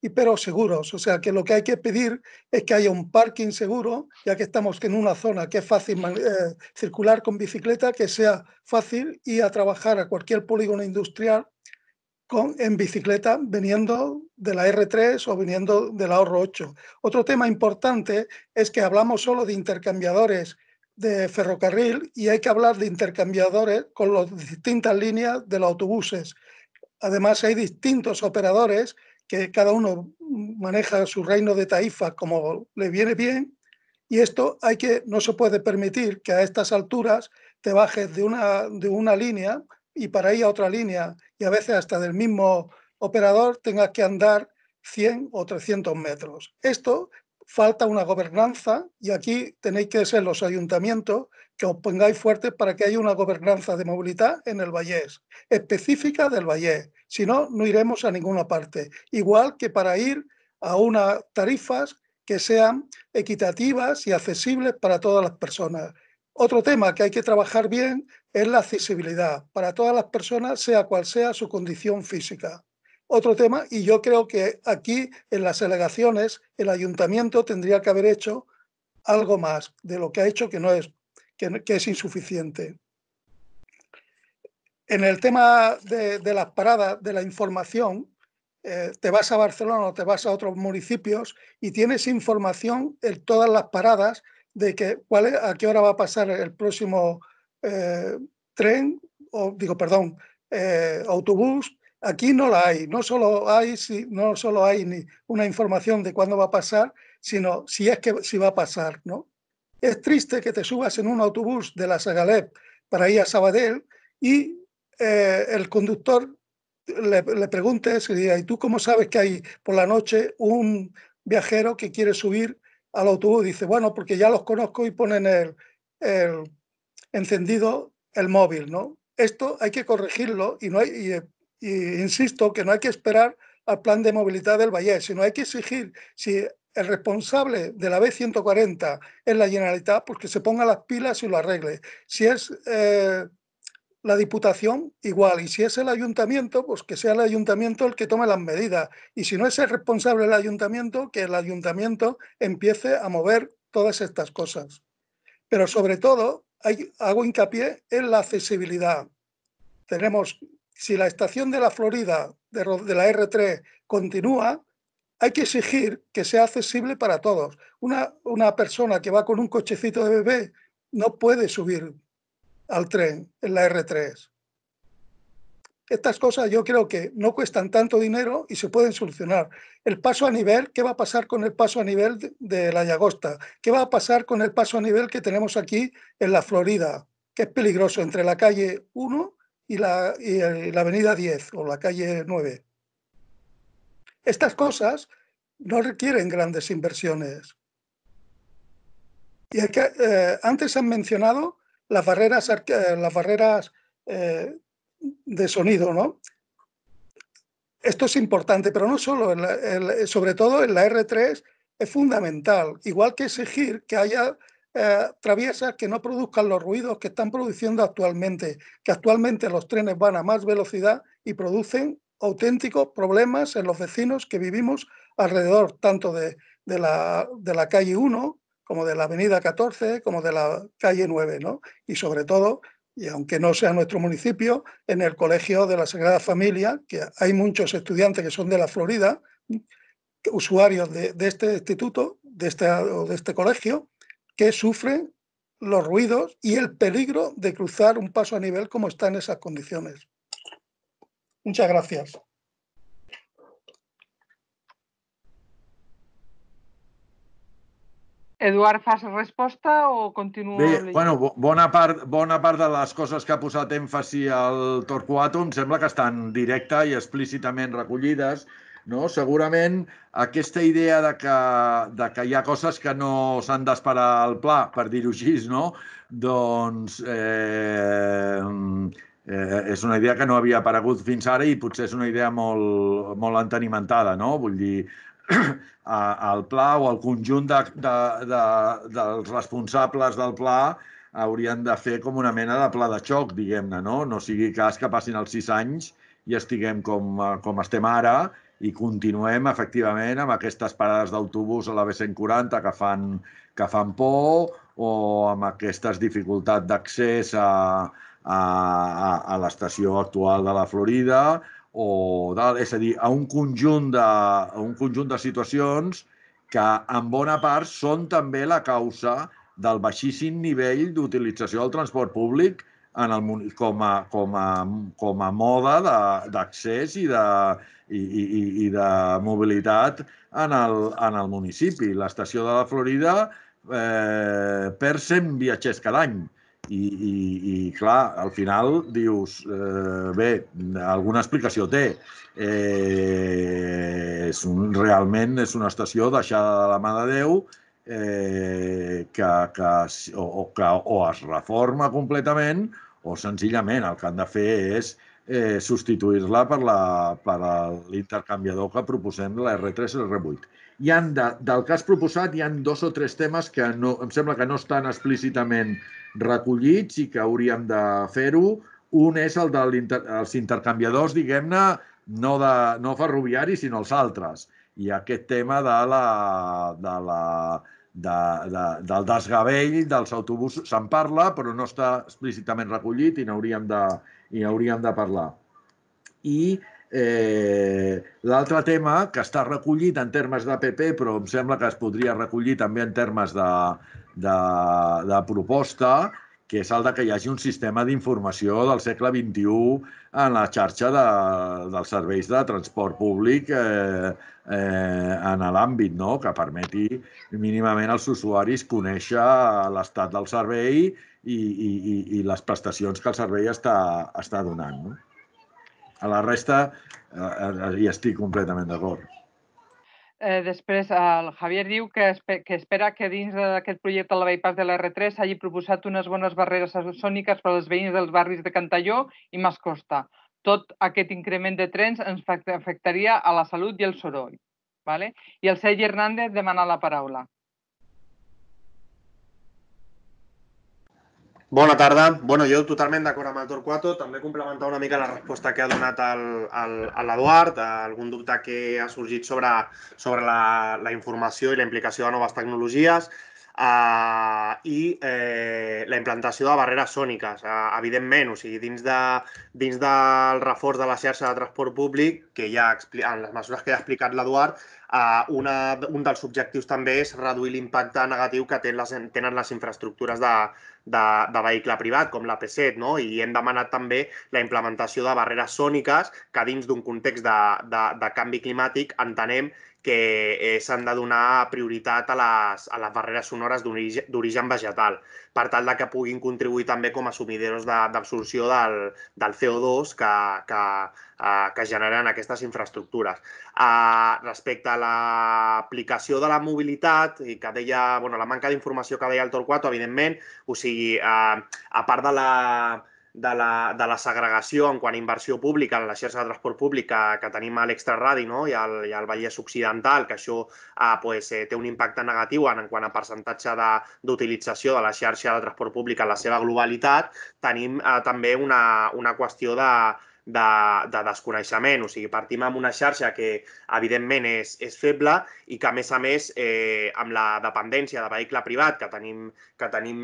pero seguros. O sea, que lo que hay que pedir es que haya un parking seguro, ya que estamos en una zona que es fácil circular con bicicleta, que sea fácil ir a trabajar a cualquier polígono industrial en bicicleta viniendo de la R3 o viniendo del ahorro 8. Otro tema importante es que hablamos solo de intercambiadores de ferrocarril y hay que hablar de intercambiadores con las distintas líneas de los autobuses. Además, hay distintos operadores que cada uno maneja su reino de taifas como le viene bien, y esto no se puede permitir que a estas alturas te bajes de una línea y para ir a otra línea, y a veces hasta del mismo operador, tengas que andar 100 o 300 metros. Esto falta una gobernanza, y aquí tenéis que ser los ayuntamientos que os pongáis fuertes para que haya una gobernanza de movilidad en el Vallés, específica del Vallés. Si no, no iremos a ninguna parte. Igual que para ir a unas tarifas que sean equitativas y accesibles para todas las personas. Otro tema que hay que trabajar bien es la accesibilidad para todas las personas, sea cual sea su condición física. Otro tema, y yo creo que aquí en las alegaciones el ayuntamiento tendría que haber hecho algo más de lo que ha hecho, que es insuficiente. En el tema de las paradas, de la información, te vas a Barcelona o te vas a otros municipios y tienes información en todas las paradas de a qué hora va a pasar el próximo tren, autobús. Aquí no la hay. No solo hay ni una información de cuándo va a pasar, sino si va a pasar, ¿no? Es triste que te subas en un autobús de la Sagalep para ir a Sabadell y el conductor le preguntes y tú cómo sabes que hay por la noche un viajero que quiere subir al autobús. Dice, bueno, porque ya los conozco y ponen el encendido el móvil, ¿no? Esto hay que corregirlo y insisto que no hay que esperar al plan de movilidad del Vallès, sino hay que exigir, si el responsable de la B140 es la Generalitat, pues que se ponga las pilas y lo arregle. Si es la Diputación, igual. Y si es el Ayuntamiento, pues que sea el Ayuntamiento el que tome las medidas. Y si no es el responsable del Ayuntamiento, que el Ayuntamiento empiece a mover todas estas cosas. Pero sobre todo, hago hincapié en la accesibilidad. Si la estación de la Florida, de la R3, continúa, hay que exigir que sea accesible para todos. Una persona que va con un cochecito de bebé no puede subir al tren en la R3. Estas cosas yo creo que no cuestan tanto dinero y se pueden solucionar. El paso a nivel, ¿qué va a pasar con el paso a nivel de la Llagosta? ¿Qué va a pasar con el paso a nivel que tenemos aquí en la Florida? Que es peligroso, entre la calle 1 y la avenida 10 o la calle 9. Estas cosas no requieren grandes inversiones. Y antes han mencionado las barreras de sonido, ¿no? Esto es importante, pero no solo, sobre todo en la R3 es fundamental. Igual que exigir que haya traviesas que no produzcan los ruidos que están produciendo actualmente, que actualmente los trenes van a más velocidad y producen auténticos problemas en los vecinos que vivimos alrededor, tanto de la calle 1 como de la avenida 14, como de la calle 9, ¿no? Y sobre todo, y aunque no sea nuestro municipio, en el Colegio de la Sagrada Familia, que hay muchos estudiantes que son de la Florida, usuarios de este instituto, de este colegio, que sufren los ruidos y el peligro de cruzar un paso a nivel como está en esas condiciones. Muchas gracias. Eduard, fas resposta o continuo? Bé, bueno, bona part de les coses que ha posat èmfasi el Torquato em sembla que estan directa i explícitament recollides, no? Segurament aquesta idea de que hi ha coses que no s'han d'esperar al pla, per dir-ho així, no? Doncs és una idea que no havia aparegut fins ara i potser és una idea molt entenimentada, no? Vull dir, el pla o el conjunt dels responsables del pla haurien de fer com una mena de pla de xoc, diguem-ne, no? No sigui cas que passin els 6 anys i estiguem com estem ara i continuem, efectivament, amb aquestes parades d'autobús a la B140 que fan por, o amb aquestes dificultats d'accés a l'estació actual de la Florida, és a dir, a un conjunt de situacions que en bona part són també la causa del baixíssim nivell d'utilització del transport públic com a mode d'accés i de mobilitat en el municipi. L'estació de la Florida perd 100 viatgers cada any. I clar, al final dius, bé, alguna explicació té. Realment és una estació deixada de la mà de Déu, que o es reforma completament o senzillament el que han de fer és substituir-la per l'intercanviador que proposem la R3 i la R8. Del que has proposat hi ha 2 o 3 temes que em sembla que no estan explícitament recollits i que hauríem de fer-ho. Un és el dels intercanviadors, diguem-ne, no ferroviaris, sinó els altres. I aquest tema del desgavell dels autobusos se'n parla, però no està explícitament recollit i n'hauríem de parlar. I l'altre tema, que està recollit en termes d'APP, però em sembla que es podria recollir també en termes de proposta, que és el que hi hagi un sistema d'informació del segle XXI en la xarxa dels serveis de transport públic en l'àmbit, que permeti mínimament als usuaris conèixer l'estat del servei i les prestacions que el servei està donant. A la resta hi estic completament d'acord. Després, el Javier diu que espera que dins d'aquest projecte del bypass de la R3 s'hagi proposat unes bones barreres sòniques per als veïns dels barris de Cantalló i Mas Costa. Tot aquest increment de trens ens afectaria a la salut i el soroll. I el Sergi Hernández demana la paraula. Bona tarda. Jo totalment d'acord amb el Torquato. També complementar una mica la resposta que ha donat l'Eduard, algun dubte que ha sorgit sobre la informació i la implicació de noves tecnologies i la implantació de barreres sòniques. Evidentment, dins del reforç de la xarxa de transport públic, que ja en les mesures que ja ha explicat l'Eduard, un dels objectius també és reduir l'impacte negatiu que tenen les infraestructures de vehicle privat, com l'AP7, i hem demanat també la implementació de barreres sòniques que dins d'un context de canvi climàtic entenem que s'han de donar prioritat a les barreres sonores d'origen vegetal, per tal que puguin contribuir també com a sumideros d'absorció del CO2 que generen aquestes infraestructures. Respecte a l'aplicació de la mobilitat i que deia, la manca d'informació que deia el Torquato, evidentment, a part de la segregació en quant a inversió pública en la xarxa de transport públic que tenim a l'Extraradi i al Vallès Occidental, que això té un impacte negatiu en quant a percentatge d'utilització de la xarxa de transport públic en la seva globalitat, tenim també una qüestió de desconeixement. Partim amb una xarxa que evidentment és feble i que a més amb la dependència de vehicle privat que tenim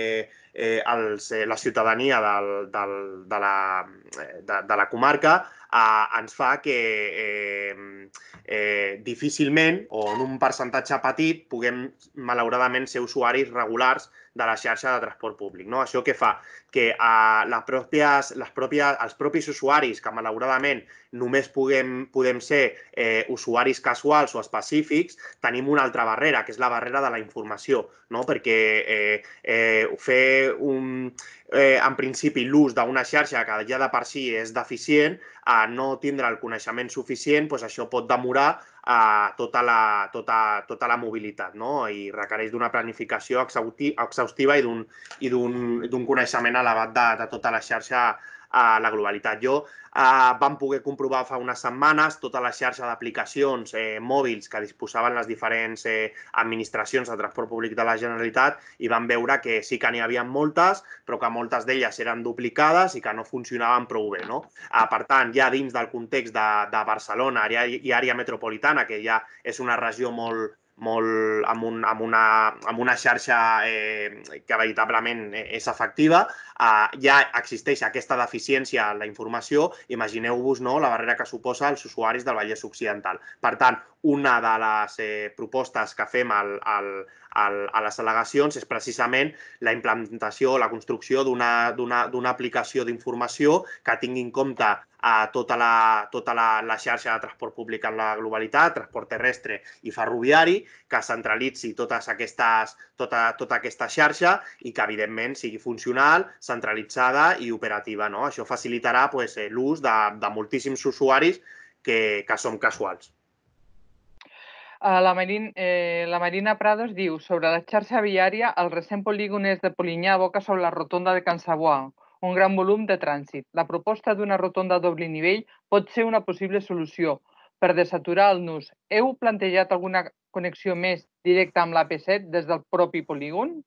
la ciutadania de la comarca ens fa que difícilment o en un percentatge petit puguem malauradament ser usuaris regulars de la xarxa de transport públic. Això què fa? Que els propis usuaris, que malauradament només podem ser usuaris casuals o específics, tenim una altra barrera, que és la barrera de la informació, perquè fer en principi l'ús d'una xarxa que ja de per si és deficient, no tindre el coneixement suficient, això pot demorar tota la mobilitat i requereix d'una planificació exhaustiva i d'un coneixement elevat de tota la xarxa la globalitat. Vam poder comprovar fa unes setmanes tota la xarxa d'aplicacions mòbils que disposaven les diferents administracions de transport públic de la Generalitat i vam veure que sí que n'hi havia moltes, però que moltes d'elles eren duplicades i que no funcionaven prou bé. Per tant, ja dins del context de Barcelona i àrea metropolitana, que ja és una regió amb una xarxa que veritablement és efectiva, ja existeix aquesta deficiència en la informació. Imagineu-vos la barrera que suposa als usuaris del Vallès Occidental. Per tant, una de les propostes que fem a les al·legacions és precisament la implementació, la construcció d'una aplicació d'informació que tingui en compte tota la xarxa de transport públic en la globalitat, transport terrestre i ferroviari, que centralitzi tota aquesta xarxa i que, evidentment, sigui funcional, centralitzada i operativa. Això facilitarà l'ús de moltíssims usuaris que som casuals. La Marina Prados diu, sobre la xarxa viària, el recent polígon de Polinyà aboca sobre la rotonda de Can Sabuà, un gran volum de trànsit. La proposta d'una rotonda a doble nivell pot ser una possible solució per desaturar el nus. Heu plantejat alguna connexió més directa amb l'AP7 des del propi polígon?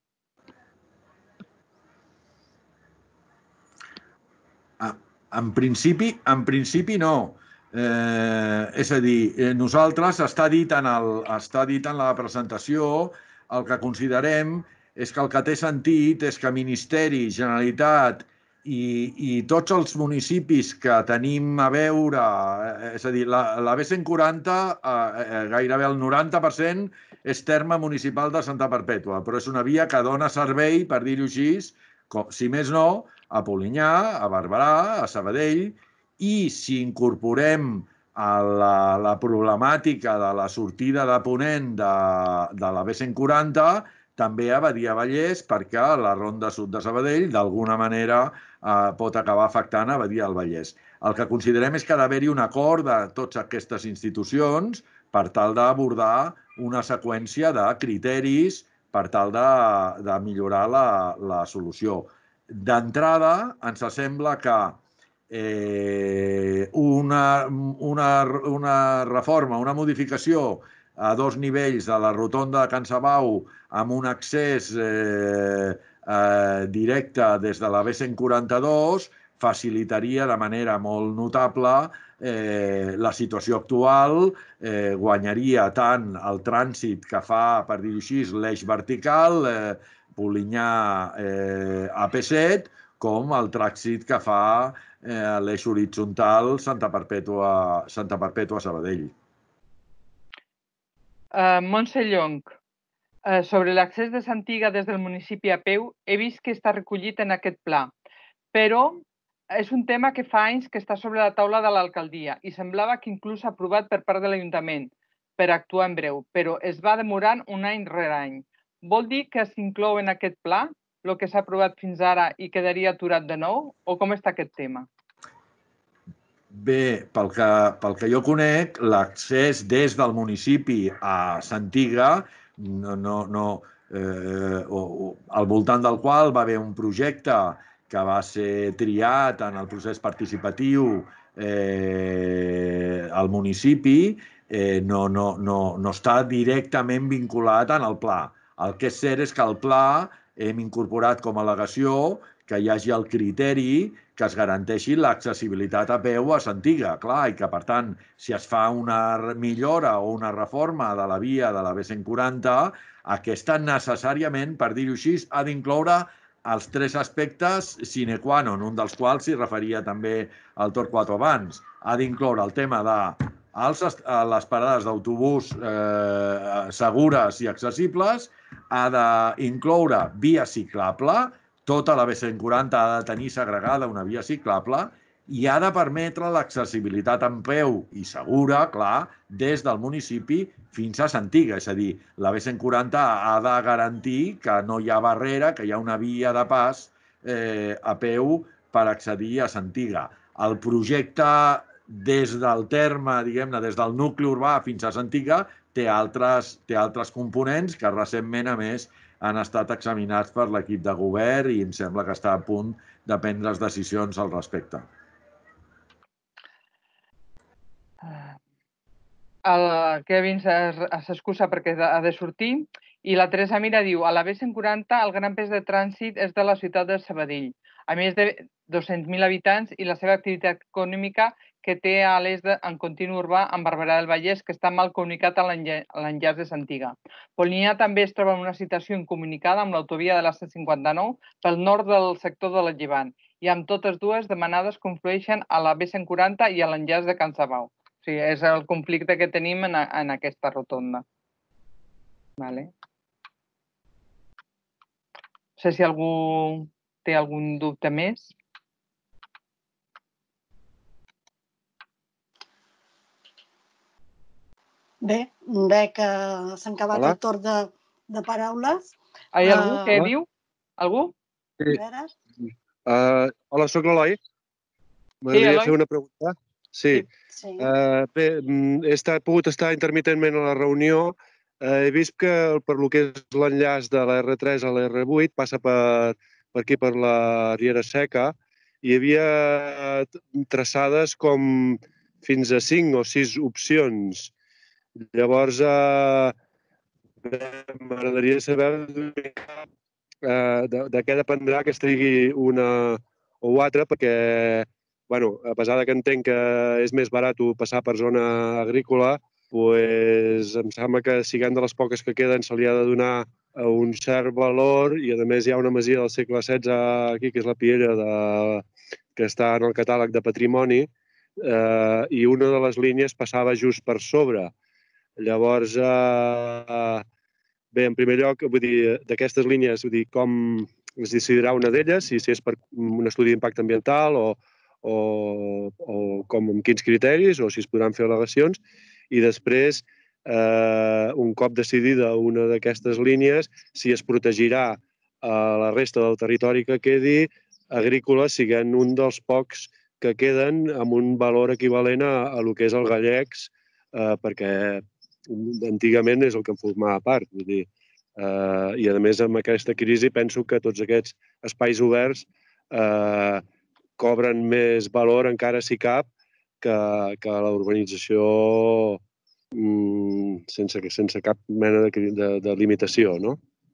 En principi no. És a dir, nosaltres, està dit en la presentació, el que considerem és que el que té sentit és que Ministeri, Generalitat i tots els municipis que tenim a veure, és a dir, la B140, gairebé el 90% és terme municipal de Santa Perpètua, però és una via que dona servei, per dir-ho així, si més no, a Polinyà, a Barberà, a Sabadell, i si incorporem la problemàtica de la sortida de Ponent de la B140, també a Badia Vallès, perquè la ronda sud de Sabadell d'alguna manera pot acabar afectant a Badia del Vallès. El que considerem és que ha d'haver-hi un acord de totes aquestes institucions per tal d'abordar una seqüència de criteris per tal de millorar la solució. D'entrada, ens sembla que una reforma, una modificació a 2 nivells de la rotonda de Can Sabau amb un accés directe des de la B142 facilitaria de manera molt notable la situació actual, guanyaria tant el trànsit que fa, per dir-ho així, l'eix vertical, Polinyà AP7, com el trànsit que fa l'eix horitzontal Santa Perpètua Sabadell. Montse Llong, sobre l'accés de Santiga des del municipi a peu, he vist que està recollit en aquest pla, però és un tema que fa anys que està sobre la taula de l'alcaldia i semblava que inclús s'ha aprovat per part de l'Ajuntament per actuar en breu, però es va demorant un any rere any. Vol dir que s'inclou en aquest pla el que s'ha aprovat fins ara i quedaria aturat de nou? O com està aquest tema? Bé, pel que jo conec, l'accés des del municipi a Santiga, al voltant del qual va haver un projecte que va ser triat en el procés participatiu al municipi, no està directament vinculat en el pla. El que és cert és que al pla hem incorporat com a al·legació que hi hagi el criteri que es garanteixi l'accessibilitat a peu a Santiga, clar, i que, per tant, si es fa una millora o una reforma de la via de la B140, aquesta necessàriament, per dir-ho així, ha d'incloure els 3 aspectes sine qua non, un dels quals s'hi referia també el Torquato abans. Ha d'incloure el tema de les parades d'autobús segures i accessibles, ha d'incloure via ciclable, tota la B140 ha de tenir segregada una via ciclable i ha de permetre l'accessibilitat en peu i segura, clar, des del municipi fins a Santiga. És a dir, la B140 ha de garantir que no hi ha barrera, que hi ha una via de pas a peu per accedir a Santiga. El projecte des del terme, diguem-ne, des del nucli urbà fins a Santiga, té altres components que recentment, a més, han estat examinats per l'equip de govern i em sembla que està a punt de prendre decisions al respecte. El Kevin s'excusa perquè ha de sortir i la Teresa Mira diu a la B140 el gran pes de trànsit és de la ciutat de Sabadell, a més de 200.000 habitants i la seva activitat econòmica que té a l'est en continu urbà amb Barberà del Vallès, que està mal comunicat a l'enllaç de Santiga. Polinyà també es troba en una situació incomunicada amb l'autovia de la C59 pel nord del sector de la Llevant i amb totes dues demanades conflueixen a la B140 i a l'enllaç de Can Sabau. O sigui, és el conflicte que tenim en aquesta rotonda. Vale. No sé si algú té algun dubte més. Bé, veig que s'ha acabat el torn de paraules. Hi ha algú que diu? Algú? Sí. Hola, soc l'Eloi. M'agradaria fer una pregunta. Sí. Bé, he pogut estar intermitentment a la reunió. He vist que per lo que és l'enllaç de la R3 a la R8 passa per aquí, per la Riera Seca, i hi havia traçades com fins a 5 o 6 opcions. Llavors, m'agradaria saber de què dependrà que es trigui una o altra, perquè, a pesar que entenc que és més barat passar per zona agrícola, em sembla que siguent de les poques que queden se li ha de donar un cert valor i, a més, hi ha una masia del segle XVI aquí, que és la Piera, que està en el catàleg de patrimoni, i una de les línies passava just per sobre. Llavors, bé, en primer lloc, vull dir, d'aquestes línies, com es decidirà una d'elles, si és per un estudi d'impacte ambiental o amb quins criteris, o si es podran fer al·legacions, i després, un cop decidida una d'aquestes línies, si es protegirà la resta del territori que quedi agrícola, siguent un dels pocs que queden amb un valor equivalent a el que és el gallecs, perquè antigament és el que en formava part. I, a més, amb aquesta crisi penso que tots aquests espais oberts cobren més valor, encara si cap, que la urbanització sense cap mena de limitació, no?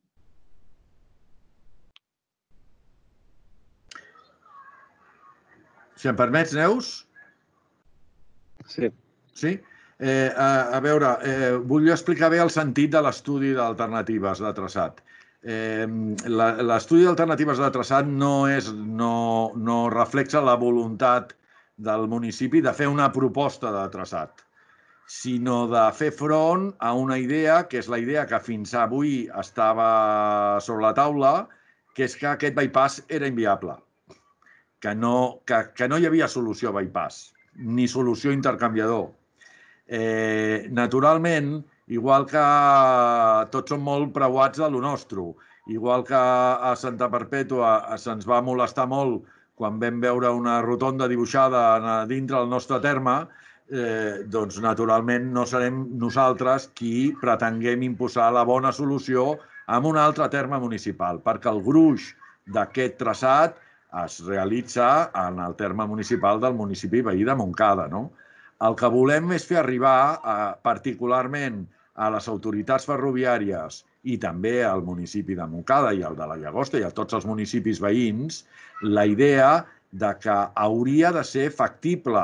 Si em permets, Neus? Sí. Sí? A veure, vull explicar bé el sentit de l'estudi d'alternatives de traçat. L'estudi d'alternatives de traçat no reflexa la voluntat del municipi de fer una proposta de traçat, sinó de fer front a una idea, que és la idea que fins avui estava sobre la taula, que és que aquest bypass era inviable, que no hi havia solució bypass, ni solució intercanviador. Naturalment, igual que tots som molt preuats de lo nostre, igual que a Santa Perpètua se'ns va molestar molt quan vam veure una rotonda dibuixada dintre del nostre terme, doncs naturalment no serem nosaltres qui pretenguem imposar la bona solució en un altre terme municipal, perquè el gruix d'aquest traçat es realitza en el terme municipal del municipi veí de Montcada, no? El que volem és fer arribar, particularment a les autoritats ferroviàries i també al municipi de Montcada i al de la Llagosta i a tots els municipis veïns, la idea que hauria de ser factible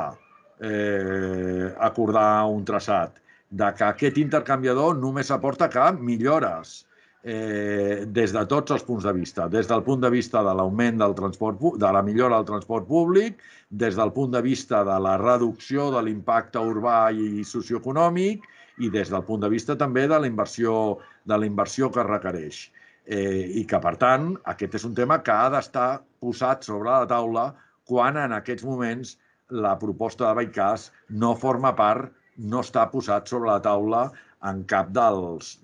acordar un traçat, que aquest intercanviador només aporta millores des de tots els punts de vista, des del punt de vista de l'augment del transport, de la millora del transport públic, des del punt de vista de la reducció de l'impacte urbà i socioeconòmic i des del punt de vista també de la inversió que requereix. I que, per tant, aquest és un tema que ha d'estar posat sobre la taula quan en aquests moments la proposta de bypass no forma part, no està posat sobre la taula en cap dels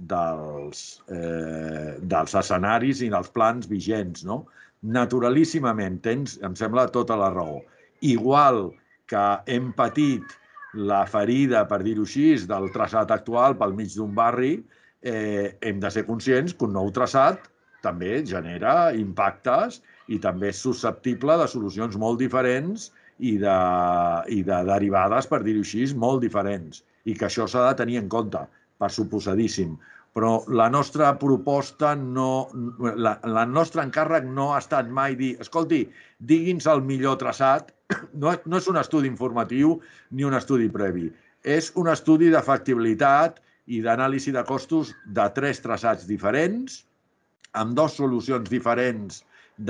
escenaris i dels plans vigents. Naturalíssimament, tens, em sembla, tota la raó. Igual que hem patit la ferida, per dir-ho així, del traçat actual pel mig d'un barri, hem de ser conscients que un nou traçat també genera impactes i també és susceptible de solucions molt diferents i de derivades, per dir-ho així, molt diferents. I que això s'ha de tenir en compte, per suposadíssim. Però la nostra proposta, el nostre encàrrec no ha estat mai dir, escolti, digui'ns el millor traçat. No és un estudi informatiu ni un estudi previ. És un estudi de factibilitat i d'anàlisi de costos de 3 traçats diferents, amb 2 solucions diferents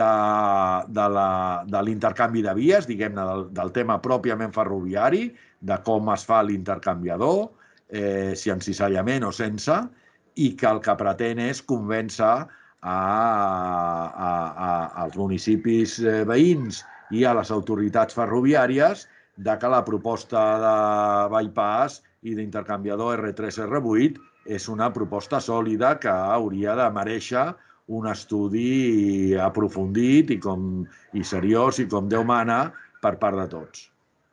de l'intercanvi de vies, diguem-ne, del tema pròpiament ferroviari, de com es fa l'intercanviador, si amb cissallament o sense, i que el que pretén és convèncer als municipis veïns i a les autoritats ferroviàries de que la proposta de bypass i d'intercanviador R3-R8 és una proposta sòlida que hauria de merèixer un estudi aprofundit i seriós i com Déu mana per part de tots.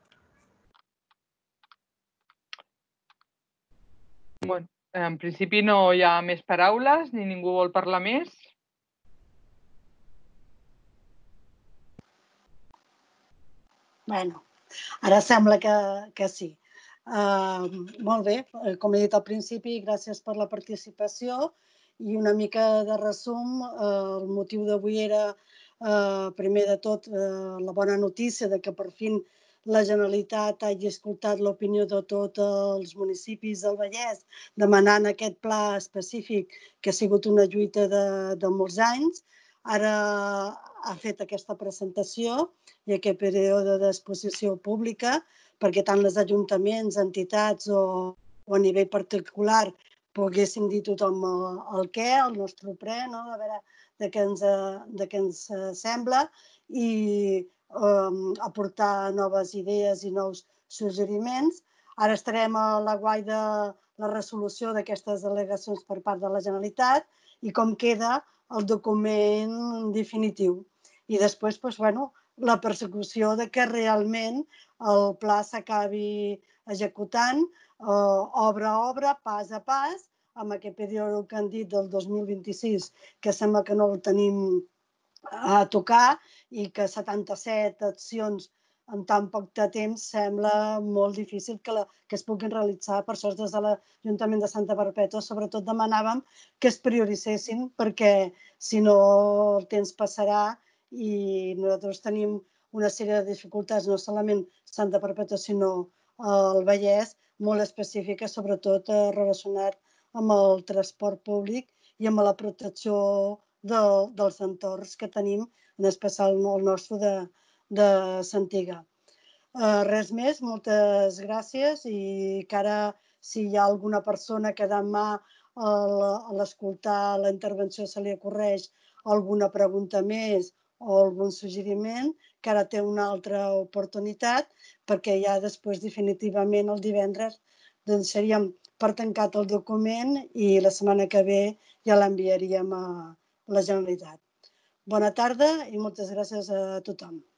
Bueno, en principi no hi ha més paraules, ni ningú vol parlar més. Bueno, ara sembla que sí. Molt bé, com he dit al principi, gràcies per la participació i una mica de resum. El motiu d'avui era, primer de tot, la bona notícia de que per fi la Generalitat hagi escoltat l'opinió de tots els municipis del Vallès demanant aquest pla específic que ha sigut una lluita de molts anys. Ara ha fet aquesta presentació i aquest període d'exposició pública perquè tant els ajuntaments, entitats o a nivell particular poguéssim dir tothom el què, el nostre pre, a veure de què ens sembla i aportar noves idees i nous suggeriments. Ara estarem a l'aguait de la resolució d'aquestes al·legacions per part de la Generalitat i com queda el document definitiu. I després, la persecució de que realment el pla s'acabi executant obra a obra, pas a pas, amb aquest període que han dit del 2026, que sembla que no el tenim a tocar i que 77 accions en tan poc de temps sembla molt difícil que es puguin realitzar. Per això des de l'Ajuntament de Santa Perpètua sobretot demanàvem que es prioritzessin perquè si no el temps passarà i nosaltres tenim una sèrie de dificultats, no solament Santa Perpètua sinó el Vallès, molt específiques, sobretot relacionat amb el transport públic i amb la protecció dels entorns que tenim, en especial el nostre de Santiga. Res més, moltes gràcies i que ara si hi ha alguna persona que demà a l'escoltar la intervenció se li ocorreix alguna pregunta més o algun suggeriment, que ara té una altra oportunitat perquè ja després definitivament el divendres seríem per tancat el document i la setmana que ve ja l'enviaríem a la Generalitat. Bona tarda i moltes gràcies a tothom.